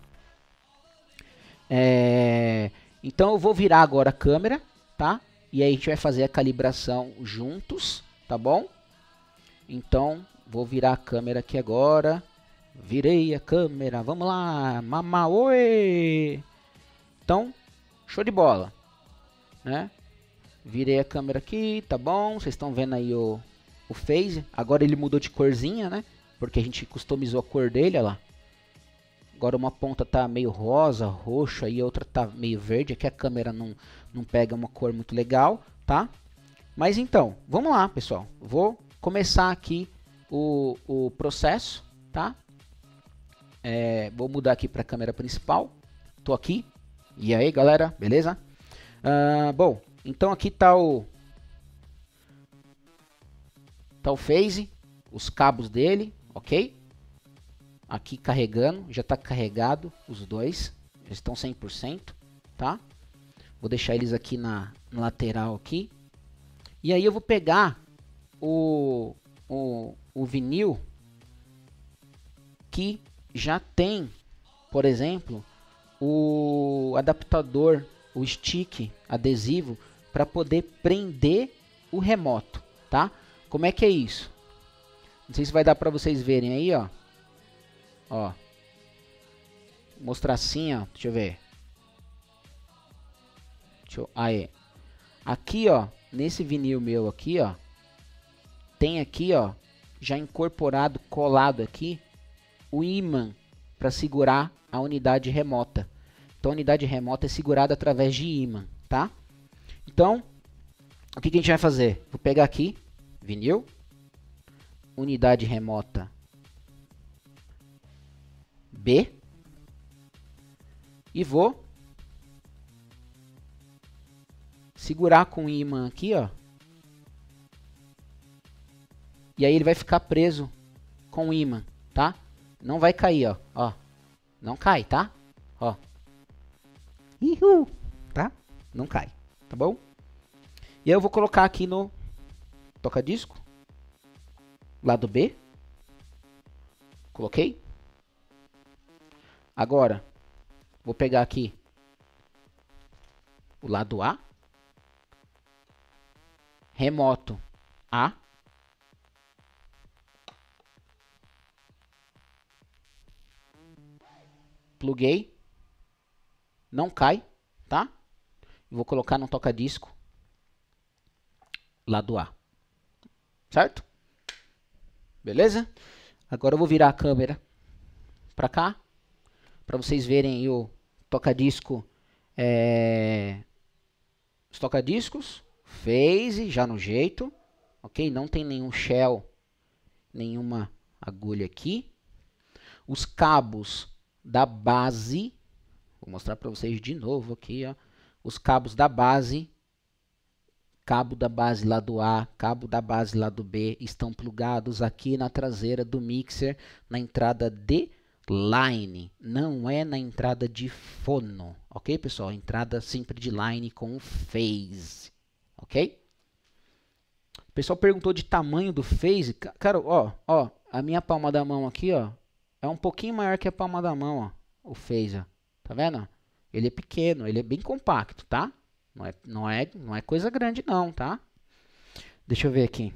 É, então eu vou virar agora a câmera, tá? E aí a gente vai fazer a calibração juntos, tá bom? Então vou virar a câmera aqui agora. Virei a câmera, vamos lá, mamá, oi! Então, show de bola, né? Virei a câmera aqui, tá bom? Vocês estão vendo aí o, o phase. Agora ele mudou de corzinha, né? Porque a gente customizou a cor dele, olha lá. Agora uma ponta tá meio rosa, roxo, aí a outra tá meio verde. Aqui a câmera não, não pega uma cor muito legal, tá? Mas então, vamos lá, pessoal. Vou começar aqui o, o processo, tá? É, vou mudar aqui para a câmera principal. Tô aqui. E aí, galera, beleza? Uh, bom, então aqui tá o tá o phase, os cabos dele, ok? Aqui carregando, já está carregado os dois, já estão cem por cento, tá? Vou deixar eles aqui na, na lateral aqui. E aí eu vou pegar o, o, o vinil que já tem, por exemplo, o adaptador, o stick adesivo para poder prender o remoto, tá? Como é que é isso? Não sei se vai dar para vocês verem aí, ó. Ó. Vou mostrar assim, ó. Deixa eu ver. Deixa eu... Aí. Aqui, ó, nesse vinil meu aqui, ó, tem aqui, ó, já incorporado, colado aqui, o ímã para segurar a unidade remota. Então a unidade remota é segurada através de ímã, tá? Então, o que, que a gente vai fazer? Vou pegar aqui, vinil, unidade remota B, e vou segurar com o ímã aqui, ó. E aí ele vai ficar preso com o ímã, tá? Não vai cair, ó. Ó. Não cai, tá? Ó. Ihu, tá? Não cai, tá bom? E aí eu vou colocar aqui no toca-disco. Lado B. Coloquei. Agora, vou pegar aqui o lado A. Remoto A. Pluguei. Não cai, tá? Vou colocar no toca-disco lado A. Certo? Beleza? Agora eu vou virar a câmera para cá, para vocês verem aí o toca-disco, é, os toca-discos, phase, já no jeito, ok? Não tem nenhum shell, nenhuma agulha aqui. Os cabos da base, vou mostrar para vocês de novo aqui, ó, os cabos da base, cabo da base lado A, cabo da base lado B, estão plugados aqui na traseira do mixer, na entrada de line, não é na entrada de fono, ok, pessoal? Entrada sempre de line com phase, ok? O pessoal perguntou de tamanho do phase. Cara, ó, ó, a minha palma da mão aqui, ó, é um pouquinho maior que a palma da mão, ó, o phase, ó. Tá vendo? Ele é pequeno, ele é bem compacto, tá? Não é, não é, não é coisa grande não, tá? Deixa eu ver aqui.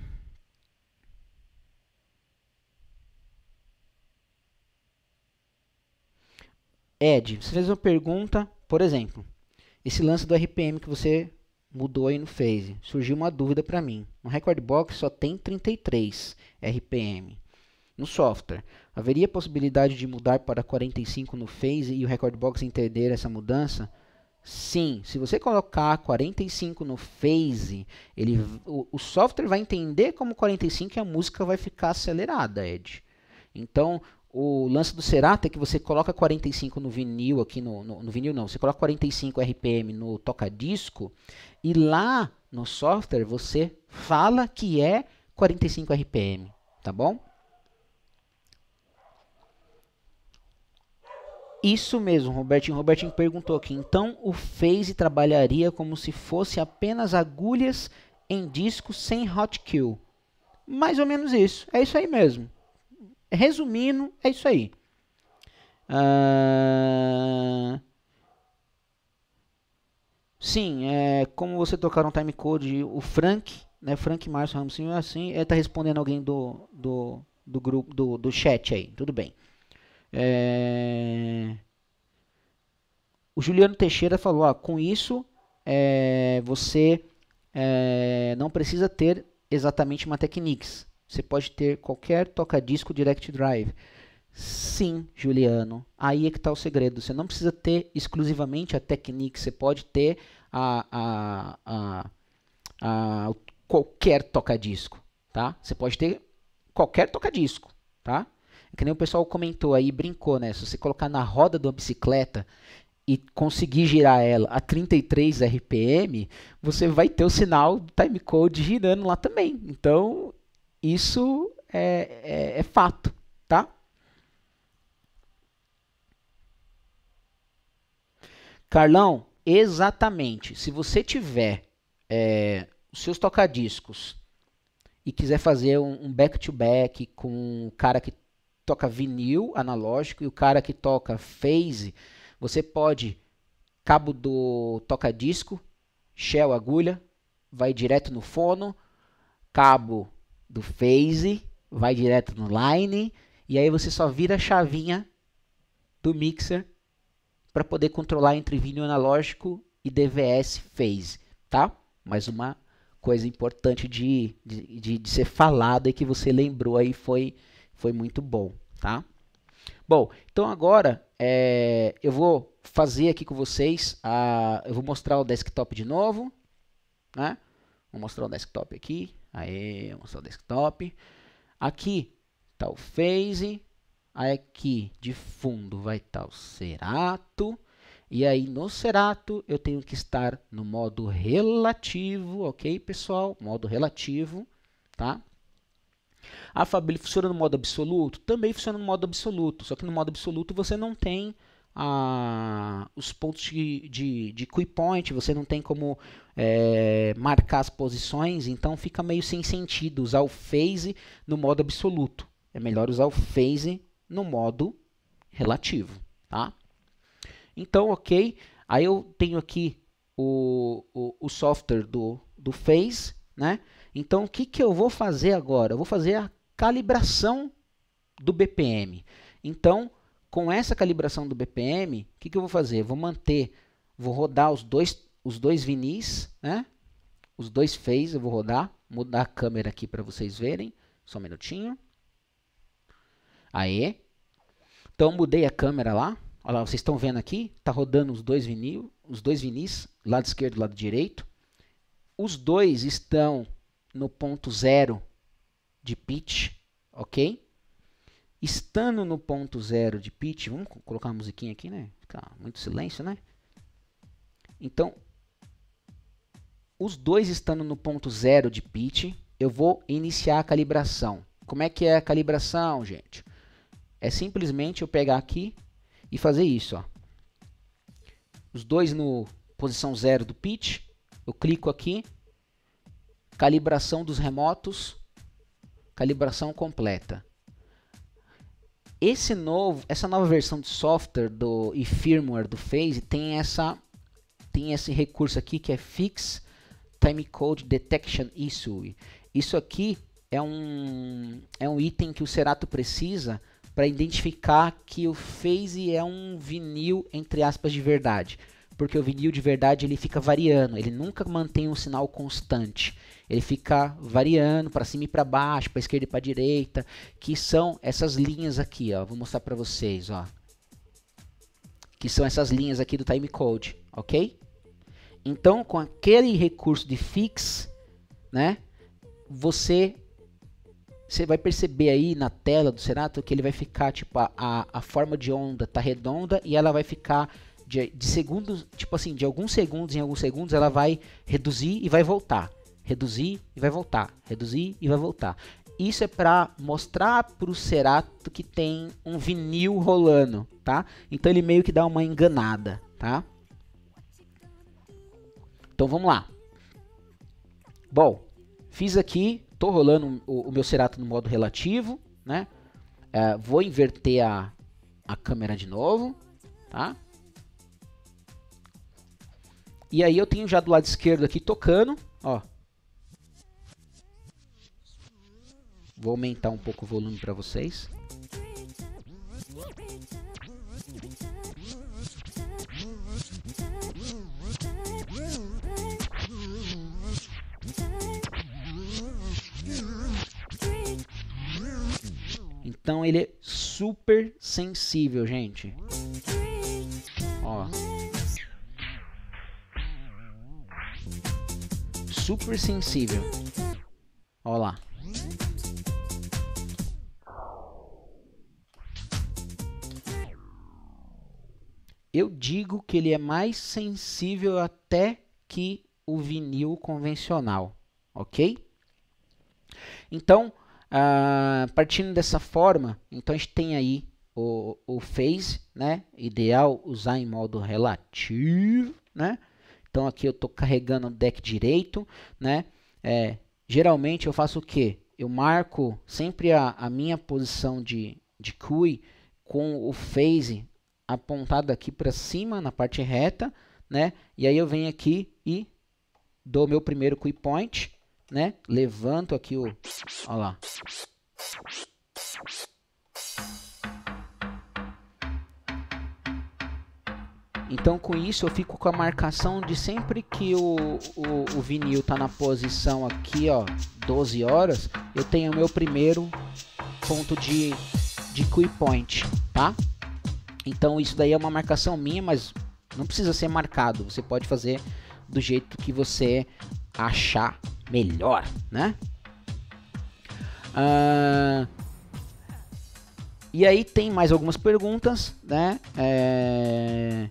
Ed, você fez uma pergunta, por exemplo, esse lance do R P M que você mudou aí no phase. Surgiu uma dúvida para mim. No Rekordbox só tem trinta e três R P M. No software, haveria possibilidade de mudar para quarenta e cinco no phase e o Rekordbox entender essa mudança? Sim, se você colocar quarenta e cinco no phase, ele, o, o software vai entender como quarenta e cinco e a música vai ficar acelerada, Ed. Então, o lance do Serato é que você coloca quarenta e cinco no vinil, aqui no, no, no vinil não, você coloca quarenta e cinco R P M no toca-disco e lá no software você fala que é quarenta e cinco R P M, tá bom? Isso mesmo, Robertinho. Robertinho perguntou aqui. Então, o phase trabalharia como se fosse apenas agulhas em disco sem hot kill. Mais ou menos isso. É isso aí mesmo. Resumindo, é isso aí. Ah, sim, é, como você tocar um timecode, o Frank, né, Frank Márcio Ramos, assim, ele está respondendo alguém do, do, do grupo, do, do chat aí. Tudo bem. É... O Juliano Teixeira falou, ó, com isso é, você é, não precisa ter exatamente uma Technics. Você pode ter qualquer toca-disco Direct Drive. Sim, Juliano. Aí é que está o segredo. Você não precisa ter exclusivamente a Technics. Você pode ter a, a, a, a, qualquer toca-disco. Tá? Você pode ter qualquer toca-disco. Tá? É que nem o pessoal comentou aí, brincou, né? Se você colocar na roda de uma bicicleta e conseguir girar ela a trinta e três R P M, você vai ter o sinal do timecode girando lá também. Então, isso é, é, é fato, tá? Carlão, exatamente. Se você tiver é, os seus tocadiscos e quiser fazer um back-to-back com o cara que toca vinil analógico e o cara que toca phase, você pode, cabo do toca-disco, shell agulha, vai direto no fono, cabo do phase, vai direto no line, e aí você só vira a chavinha do mixer para poder controlar entre vinil analógico e D V S phase, tá? Mais uma coisa importante de, de, de, de ser falada e que você lembrou aí foi, foi muito bom, tá? Bom, então agora é, eu vou fazer aqui com vocês, a, eu vou mostrar o desktop de novo, né? Vou mostrar o desktop aqui, aí, vou mostrar o desktop. Aqui está o phase, aqui de fundo vai estar o Serato, e aí no Serato eu tenho que estar no modo relativo, ok, pessoal? Modo relativo, tá? Ah, Fábio, ele funciona no modo absoluto? Também funciona no modo absoluto, só que no modo absoluto você não tem ah, os pontos de, de, de key point, você não tem como é, marcar as posições, então fica meio sem sentido usar o phase no modo absoluto. É melhor usar o phase no modo relativo, tá? Então, ok, aí eu tenho aqui o, o, o software do, do phase, né? Então, o que, que eu vou fazer agora? Eu vou fazer a calibração do B P M. Então, com essa calibração do B P M, o que, que eu vou fazer? Eu vou manter, vou rodar os dois, os dois vinis, né? Os dois phase eu vou rodar. Mudar a câmera aqui para vocês verem. Só um minutinho. Aê. Então, mudei a câmera lá. Olha lá, vocês estão vendo aqui? Está rodando os dois vinil, os dois vinis, lado esquerdo e lado direito. Os dois estão no ponto zero de pitch, ok? Estando no ponto zero de pitch, vamos colocar uma musiquinha aqui, né? Fica muito silêncio, né? Então, os dois estando no ponto zero de pitch, eu vou iniciar a calibração. Como é que é a calibração, gente? É simplesmente eu pegar aqui e fazer isso, ó. Os dois no posição zero do pitch, eu clico aqui calibração dos remotos, calibração completa. Esse novo, essa nova versão de software do, e firmware do Phase tem, essa, tem esse recurso aqui que é Fix Timecode Detection Issue. Isso aqui é um, é um item que o Serato precisa para identificar que o Phase é um vinil, entre aspas, de verdade. Porque o vinil de verdade ele fica variando, ele nunca mantém um sinal constante. Ele fica variando para cima e para baixo, para esquerda e para direita, que são essas linhas aqui, ó. Vou mostrar para vocês, ó. Que são essas linhas aqui do timecode, ok? Então, com aquele recurso de fix, né, você você vai perceber aí na tela do Serato que ele vai ficar tipo a, a, a forma de onda tá redonda e ela vai ficar de, de segundos, tipo assim, de alguns segundos em alguns segundos ela vai reduzir e vai voltar. Reduzir e vai voltar, reduzir e vai voltar. Isso é para mostrar para o Serato que tem um vinil rolando, tá? Então ele meio que dá uma enganada, tá? Então vamos lá. Bom, fiz aqui, tô rolando o, o meu Serato no modo relativo, né? É, vou inverter a, a câmera de novo, tá? E aí eu tenho já do lado esquerdo aqui tocando, ó. Vou aumentar um pouco o volume para vocês. Então ele é super sensível, gente. Ó. Super sensível. Ó lá. Eu digo que ele é mais sensível até que o vinil convencional, ok? Então, ah, partindo dessa forma, então a gente tem aí o, o Phase, né? Ideal usar em modo relativo, né? Então aqui eu estou carregando o deck direito, né? É, geralmente eu faço o quê? Eu marco sempre a, a minha posição de, de C U I com o Phase apontado aqui para cima na parte reta, né? E aí eu venho aqui e dou meu primeiro C U I point, né? Levanto aqui o, ó lá. Então com isso eu fico com a marcação de sempre que o, o, o vinil tá na posição aqui, ó, doze horas, eu tenho o meu primeiro ponto de, de C U I point, tá? Então isso daí é uma marcação minha, mas não precisa ser marcado. Você pode fazer do jeito que você achar melhor, né? Ah, e aí tem mais algumas perguntas, né? É...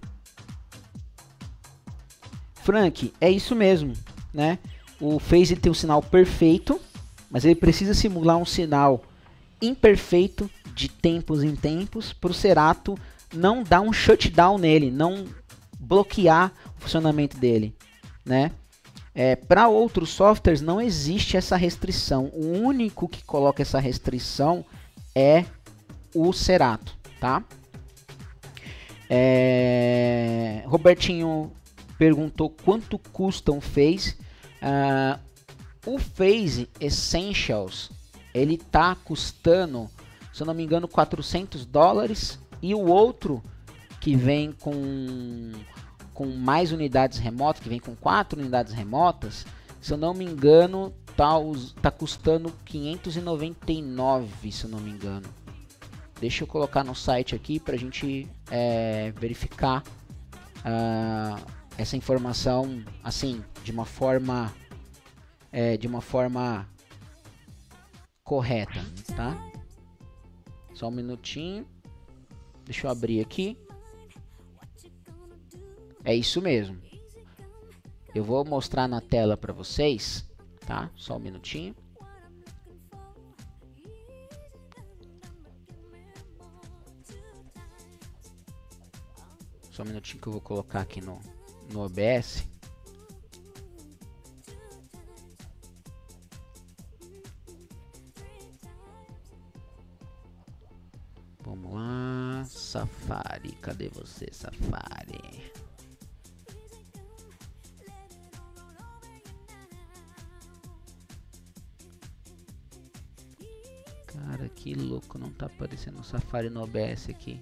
Frank, é isso mesmo, né? O Phase tem um sinal perfeito, mas ele precisa simular um sinal imperfeito de tempos em tempos para o Serato não dar um shutdown nele, não bloquear o funcionamento dele, né? É, para outros softwares não existe essa restrição. O único que coloca essa restrição é o Serato, tá? É, Robertinho perguntou quanto custa um Phase. Uh, o Phase Essentials ele tá custando, se eu não me engano, quatrocentos dólares. E o outro que vem com, com mais unidades remotas, que vem com quatro unidades remotas, se eu não me engano, tá, tá custando quinhentos e noventa e nove, se eu não me engano. Deixa eu colocar no site aqui para a gente é, verificar uh, essa informação assim de uma forma é, de uma forma correta, tá? Só um minutinho. Deixa eu abrir aqui. É isso mesmo. Eu vou mostrar na tela para vocês, tá? Só um minutinho. Só um minutinho que eu vou colocar aqui no, no O B S. Vamos lá, Safari, cadê você, Safari? Cara, que louco, não tá aparecendo o Safari no O B S aqui.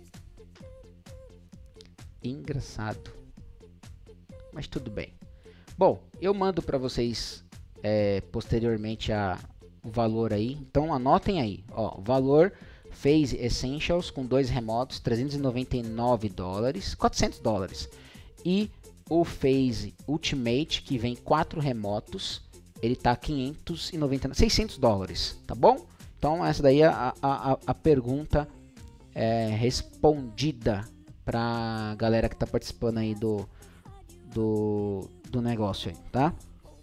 Engraçado. Mas tudo bem. Bom, eu mando para vocês é, posteriormente a, o valor aí. Então anotem aí, ó, valor Phase Essentials com dois remotos, trezentos e noventa e nove dólares, quatrocentos dólares. E o Phase Ultimate, que vem quatro remotos, ele tá quinhentos e noventa, seiscentos dólares, tá bom? Então essa daí é a, a, a pergunta é, respondida pra galera que tá participando aí do, do, do negócio aí, tá?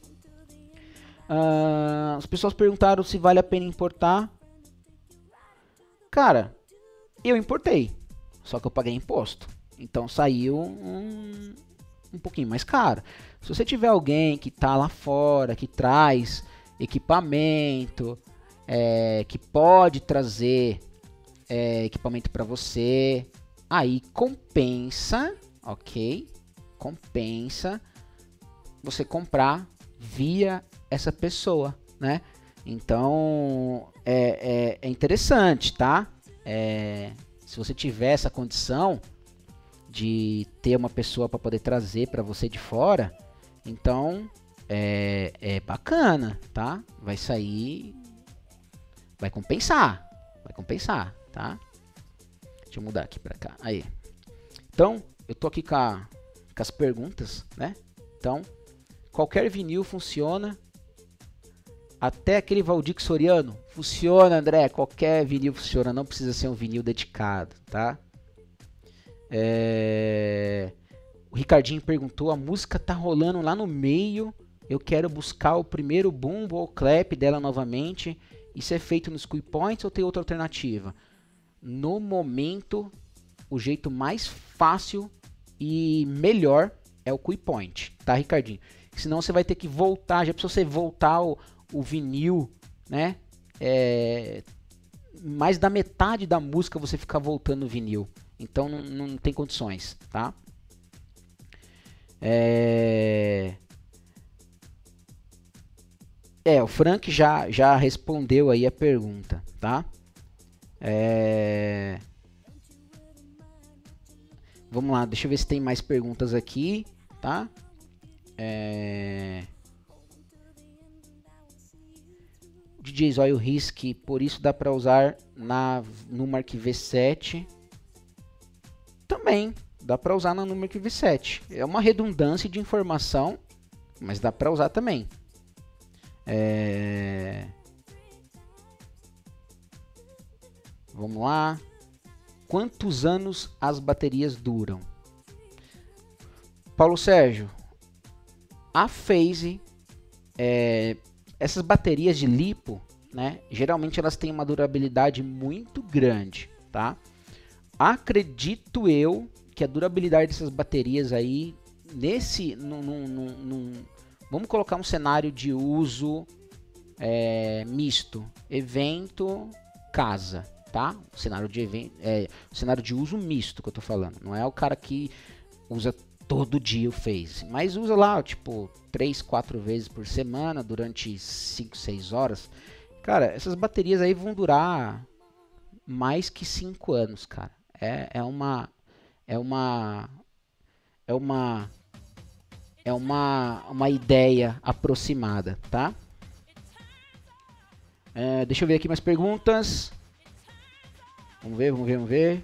Uh, as pessoas perguntaram se vale a pena importar. Cara, eu importei, só que eu paguei imposto, então saiu um, um pouquinho mais caro. Se você tiver alguém que tá lá fora, que traz equipamento, é, que pode trazer é, equipamento para você, aí compensa, ok? Compensa você comprar via essa pessoa, né? Então é, é, é interessante, tá? É, se você tiver essa condição de ter uma pessoa para poder trazer para você de fora, então é, é bacana, tá? Vai sair, vai compensar, vai compensar, tá? Deixa eu mudar aqui para cá, aí. Então eu tô aqui com, a, com as perguntas, né? Então qualquer vinil funciona. Até aquele Valdir Soriano, funciona, André, qualquer vinil funciona, não precisa ser um vinil dedicado, tá? É... O Ricardinho perguntou, a música tá rolando lá no meio, eu quero buscar o primeiro bumbo ou clap dela novamente, isso é feito nos Key Points ou tem outra alternativa? No momento, o jeito mais fácil e melhor é o Key Point, tá, Ricardinho? Senão você vai ter que voltar, já precisa você voltar o o vinil, né? É, mais da metade da música você fica voltando no vinil. Então não, não tem condições, tá? É, é o Frank já, já respondeu aí a pergunta, tá? É, vamos lá, deixa eu ver se tem mais perguntas aqui, tá? É... D J Zóio Risk, por isso dá para usar na Numark V sete. Também dá para usar na Numark V sete. É uma redundância de informação, mas dá para usar também. É... Vamos lá. Quantos anos as baterias duram? Paulo Sérgio, a Phase é... essas baterias de lipo, né, geralmente elas têm uma durabilidade muito grande, tá? Acredito eu que a durabilidade dessas baterias aí, nesse, num, num, num, vamos colocar um cenário de uso é, misto, evento, casa, tá? O cenário de evento, é, o cenário de uso misto que eu tô falando, não é o cara que usa todo dia o Phase, mas usa lá, tipo, três, quatro vezes por semana, durante cinco, seis horas. Cara, essas baterias aí vão durar mais que cinco anos, cara. É, é uma... É uma... É uma... É uma, uma ideia aproximada, tá? É, deixa eu ver aqui mais perguntas. Vamos ver, vamos ver, vamos ver.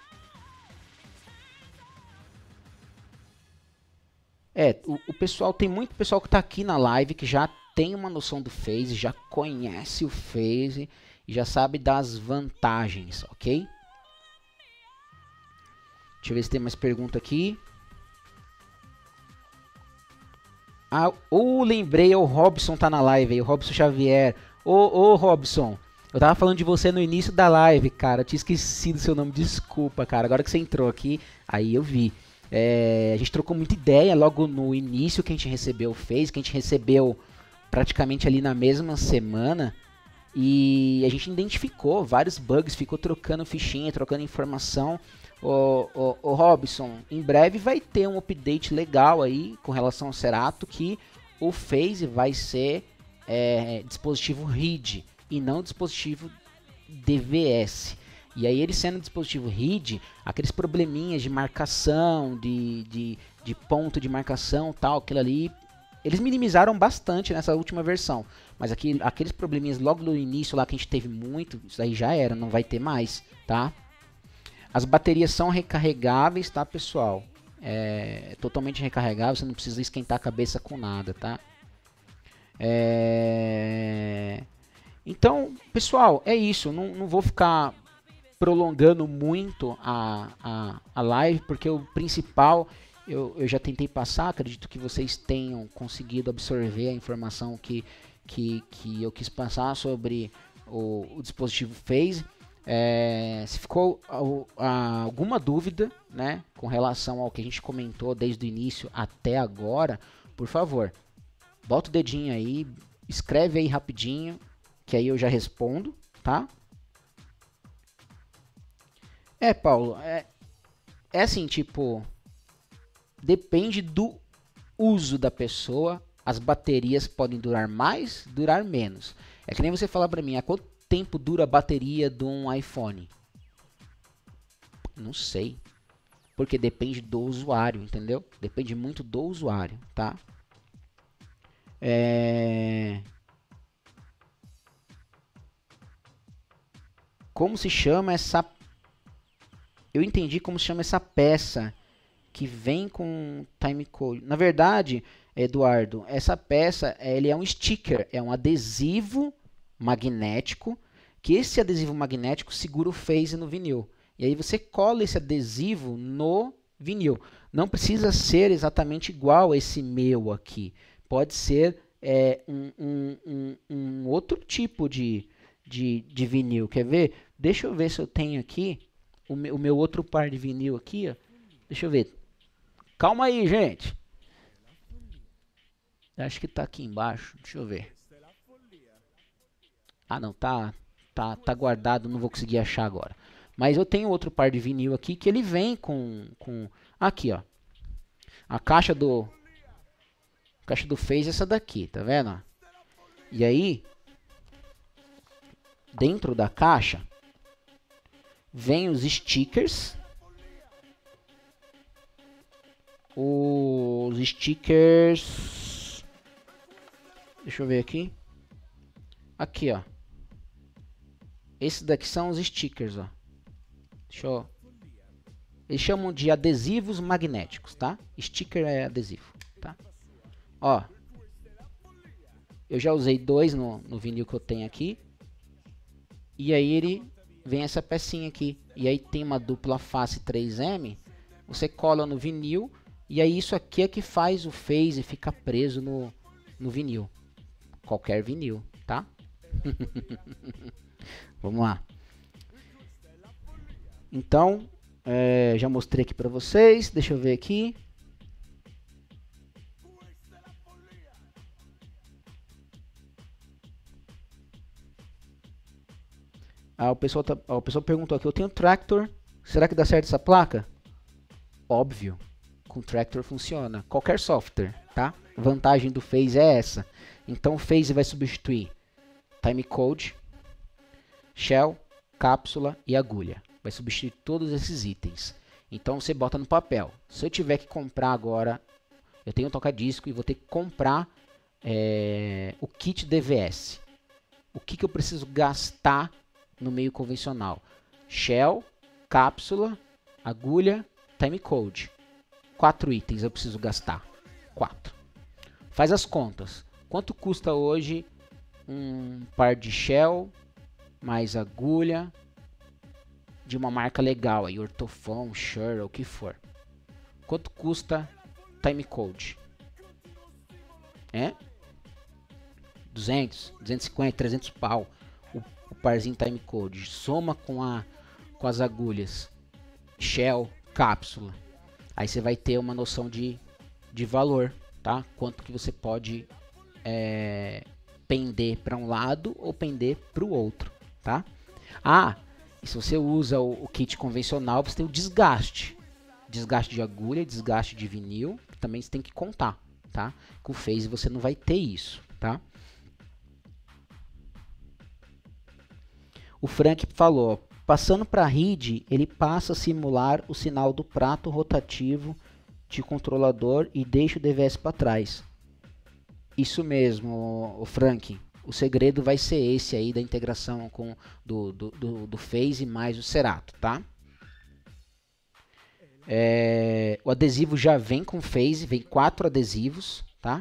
É, o, o pessoal, tem muito pessoal que está aqui na live que já tem uma noção do Phase, já conhece o Phase e já sabe das vantagens, ok? Deixa eu ver se tem mais pergunta aqui. Ah, ou lembrei, o Robson tá na live aí, o Robson Xavier. Ô, ô Robson, eu tava falando de você no início da live, cara, eu tinha esquecido seu nome, desculpa, cara, agora que você entrou aqui, aí eu vi. É, a gente trocou muita ideia logo no início que a gente recebeu o Phase, que a gente recebeu praticamente ali na mesma semana. E a gente identificou vários bugs, ficou trocando fichinha, trocando informação. O, o, o Robson, em breve vai ter um update legal aí com relação ao Cerato, que o Phase vai ser é, dispositivo R I D e não dispositivo D V S. E aí ele sendo dispositivo R I D, aqueles probleminhas de marcação, de, de, de ponto de marcação, tal, aquilo ali, eles minimizaram bastante nessa última versão. Mas aqui, aqueles probleminhas logo no início lá que a gente teve muito, isso aí já era, não vai ter mais, tá? As baterias são recarregáveis, tá, pessoal? É totalmente recarregável, você não precisa esquentar a cabeça com nada, tá? É... Então, pessoal, é isso. Não, não vou ficar prolongando muito a, a, a live, porque o principal eu, eu já tentei passar. Acredito que vocês tenham conseguido absorver a informação que, que, que eu quis passar sobre o, o dispositivo Phase. É, se ficou a, a, alguma dúvida, né, com relação ao que a gente comentou desde o início até agora, por favor, bota o dedinho aí, escreve aí rapidinho, que aí eu já respondo, tá? É, Paulo, é, é assim, tipo, depende do uso da pessoa, as baterias podem durar mais, durar menos. É que nem você falar pra mim, há quanto tempo dura a bateria de um iPhone? Não sei, porque depende do usuário, entendeu? Depende muito do usuário, tá? É... Como se chama essa... Eu entendi como se chama essa peça que vem com timecode. Na verdade, Eduardo, essa peça ele é um sticker, é um adesivo magnético, que esse adesivo magnético segura o Phase no vinil. E aí você cola esse adesivo no vinil. Não precisa ser exatamente igual a esse meu aqui. Pode ser é, um, um, um, um outro tipo de, de, de vinil. Quer ver? Deixa eu ver se eu tenho aqui o meu, o meu outro par de vinil aqui. Ó. Deixa eu ver. Calma aí, gente. Acho que tá aqui embaixo. Deixa eu ver. Ah, não. Tá, tá, tá guardado. Não vou conseguir achar agora. Mas eu tenho outro par de vinil aqui que ele vem com... com aqui, ó. A caixa do... A caixa do Phase é essa daqui, tá vendo? E aí... Dentro da caixa... Vem os stickers. Os stickers... Deixa eu ver aqui. Aqui, ó. Esses daqui são os stickers, ó. Deixa eu... Eles chamam de adesivos magnéticos, tá? Sticker é adesivo, tá? Ó. Eu já usei dois no, no vinil que eu tenho aqui. E aí ele vem essa pecinha aqui. E aí tem uma dupla face três M. Você cola no vinil. E aí isso aqui é que faz o Phase ficar preso no, no vinil. Qualquer vinil, tá? Vamos lá. Então, é, já mostrei aqui para vocês. Deixa eu ver aqui. Ah, o pessoal, tá, ah, o pessoal perguntou aqui, eu tenho Tractor, será que dá certo essa placa? Óbvio, com Tractor funciona, qualquer software, tá? A vantagem do Phase é essa. Então o Phase vai substituir timecode, shell, cápsula e agulha. Vai substituir todos esses itens. Então você bota no papel. Se eu tiver que comprar agora, eu tenho um toca-disco e vou ter que comprar é, o kit D V S. O que, que eu preciso gastar no meio convencional? Shell, cápsula, agulha, timecode. Quatro itens eu preciso gastar. Quatro. Faz as contas. Quanto custa hoje um par de shell mais agulha de uma marca legal aí, Ortofon, Shure, o que for? Quanto custa timecode? É? duzentos, duzentos e cinquenta, trezentos pau. O, o parzinho timecode. Soma com, a, com as agulhas. Shell, cápsula. Aí você vai ter uma noção de, de valor, tá? Quanto que você pode é, pender para um lado ou pender para o outro, tá? Ah, e se você usa o, o kit convencional, você tem o desgaste. Desgaste de agulha, desgaste de vinil, que também você tem que contar, tá? Com o phase você não vai ter isso, tá? O Frank falou, passando para a R I D, ele passa a simular o sinal do prato rotativo de controlador e deixa o D V S para trás. Isso mesmo, o Frank. O segredo vai ser esse aí da integração com do, do, do, do phase mais o Cerato, tá? É, o adesivo já vem com phase, vem quatro adesivos, tá?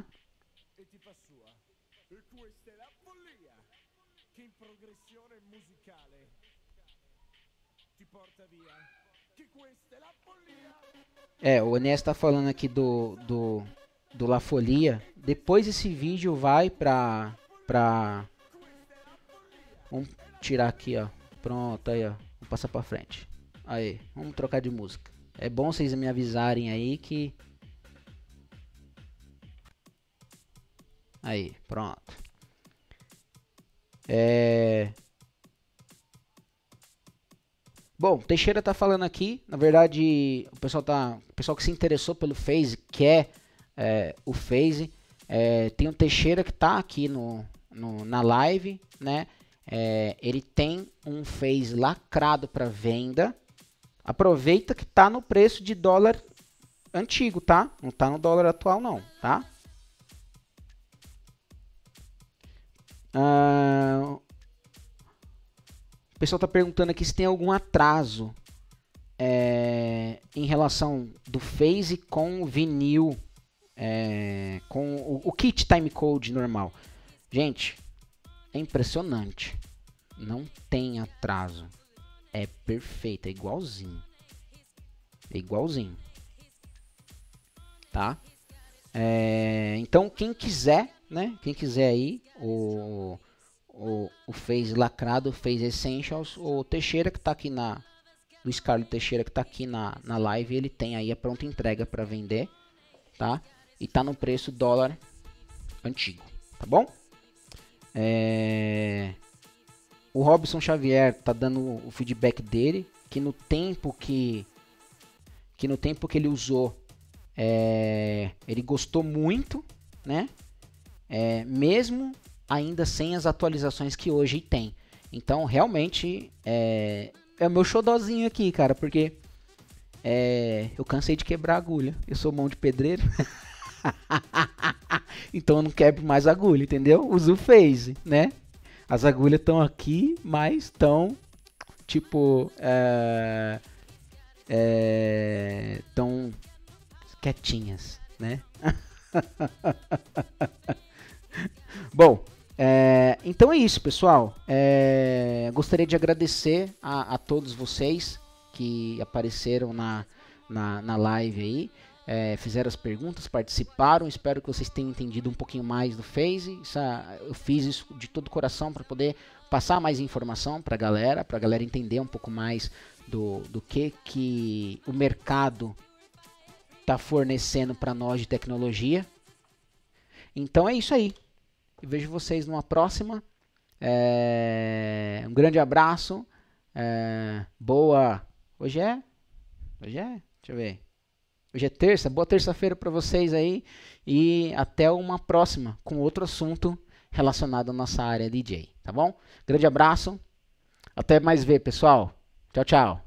É, o Enes está falando aqui do, do, do La Folia. Depois esse vídeo vai pra, pra... Vamos tirar aqui, ó. Pronto, aí, ó. Vou passar pra frente. Aí, vamos trocar de música. É bom vocês me avisarem aí que... Aí, pronto. É... Bom, Teixeira tá falando aqui, na verdade, o pessoal, tá, o pessoal que se interessou pelo phase, quer é, o phase, é, tem o Teixeira que tá aqui no, no, na live, né? É, ele tem um phase lacrado para venda. Aproveita que tá no preço de dólar antigo, tá? Não tá no dólar atual não, tá? Ah... O pessoal está perguntando aqui se tem algum atraso é, em relação do phase com o vinil, é, com o, o kit timecode normal. Gente, é impressionante. Não tem atraso. É perfeito, é igualzinho. É igualzinho. Tá? É, então, quem quiser, né? Quem quiser aí, o... O, o phase lacrado, o phase essentials, o Teixeira que está aqui na, o Scarlett Teixeira que está aqui na, na live, ele tem aí a pronta entrega para vender, tá? E tá no preço dólar antigo, tá bom? É... O Robson Xavier tá dando o feedback dele, que no tempo que, que no tempo que ele usou, é... ele gostou muito, né? É... Mesmo ainda sem as atualizações que hoje tem. Então, realmente, é, é o meu xodózinho aqui, cara, porque é, eu cansei de quebrar agulha. Eu sou mão de pedreiro. Então, eu não quebro mais agulha, entendeu? Uso o phase, né? As agulhas estão aqui, mas estão, tipo, é, é, tão quietinhas, né? Bom, É, então é isso, pessoal. É, gostaria de agradecer a, a todos vocês que apareceram na, na, na live aí, é, fizeram as perguntas, participaram. Espero que vocês tenham entendido um pouquinho mais do phase. Isso, eu fiz isso de todo o coração para poder passar mais informação para a galera, para a galera entender um pouco mais do, do que, que o mercado está fornecendo para nós de tecnologia. Então é isso aí. E vejo vocês numa próxima. É... Um grande abraço. É... Boa. Hoje é? Hoje é? Deixa eu ver. Hoje é terça. Boa terça-feira para vocês aí. E até uma próxima com outro assunto relacionado à nossa área D J. Tá bom? Grande abraço. Até mais ver, pessoal. Tchau, tchau.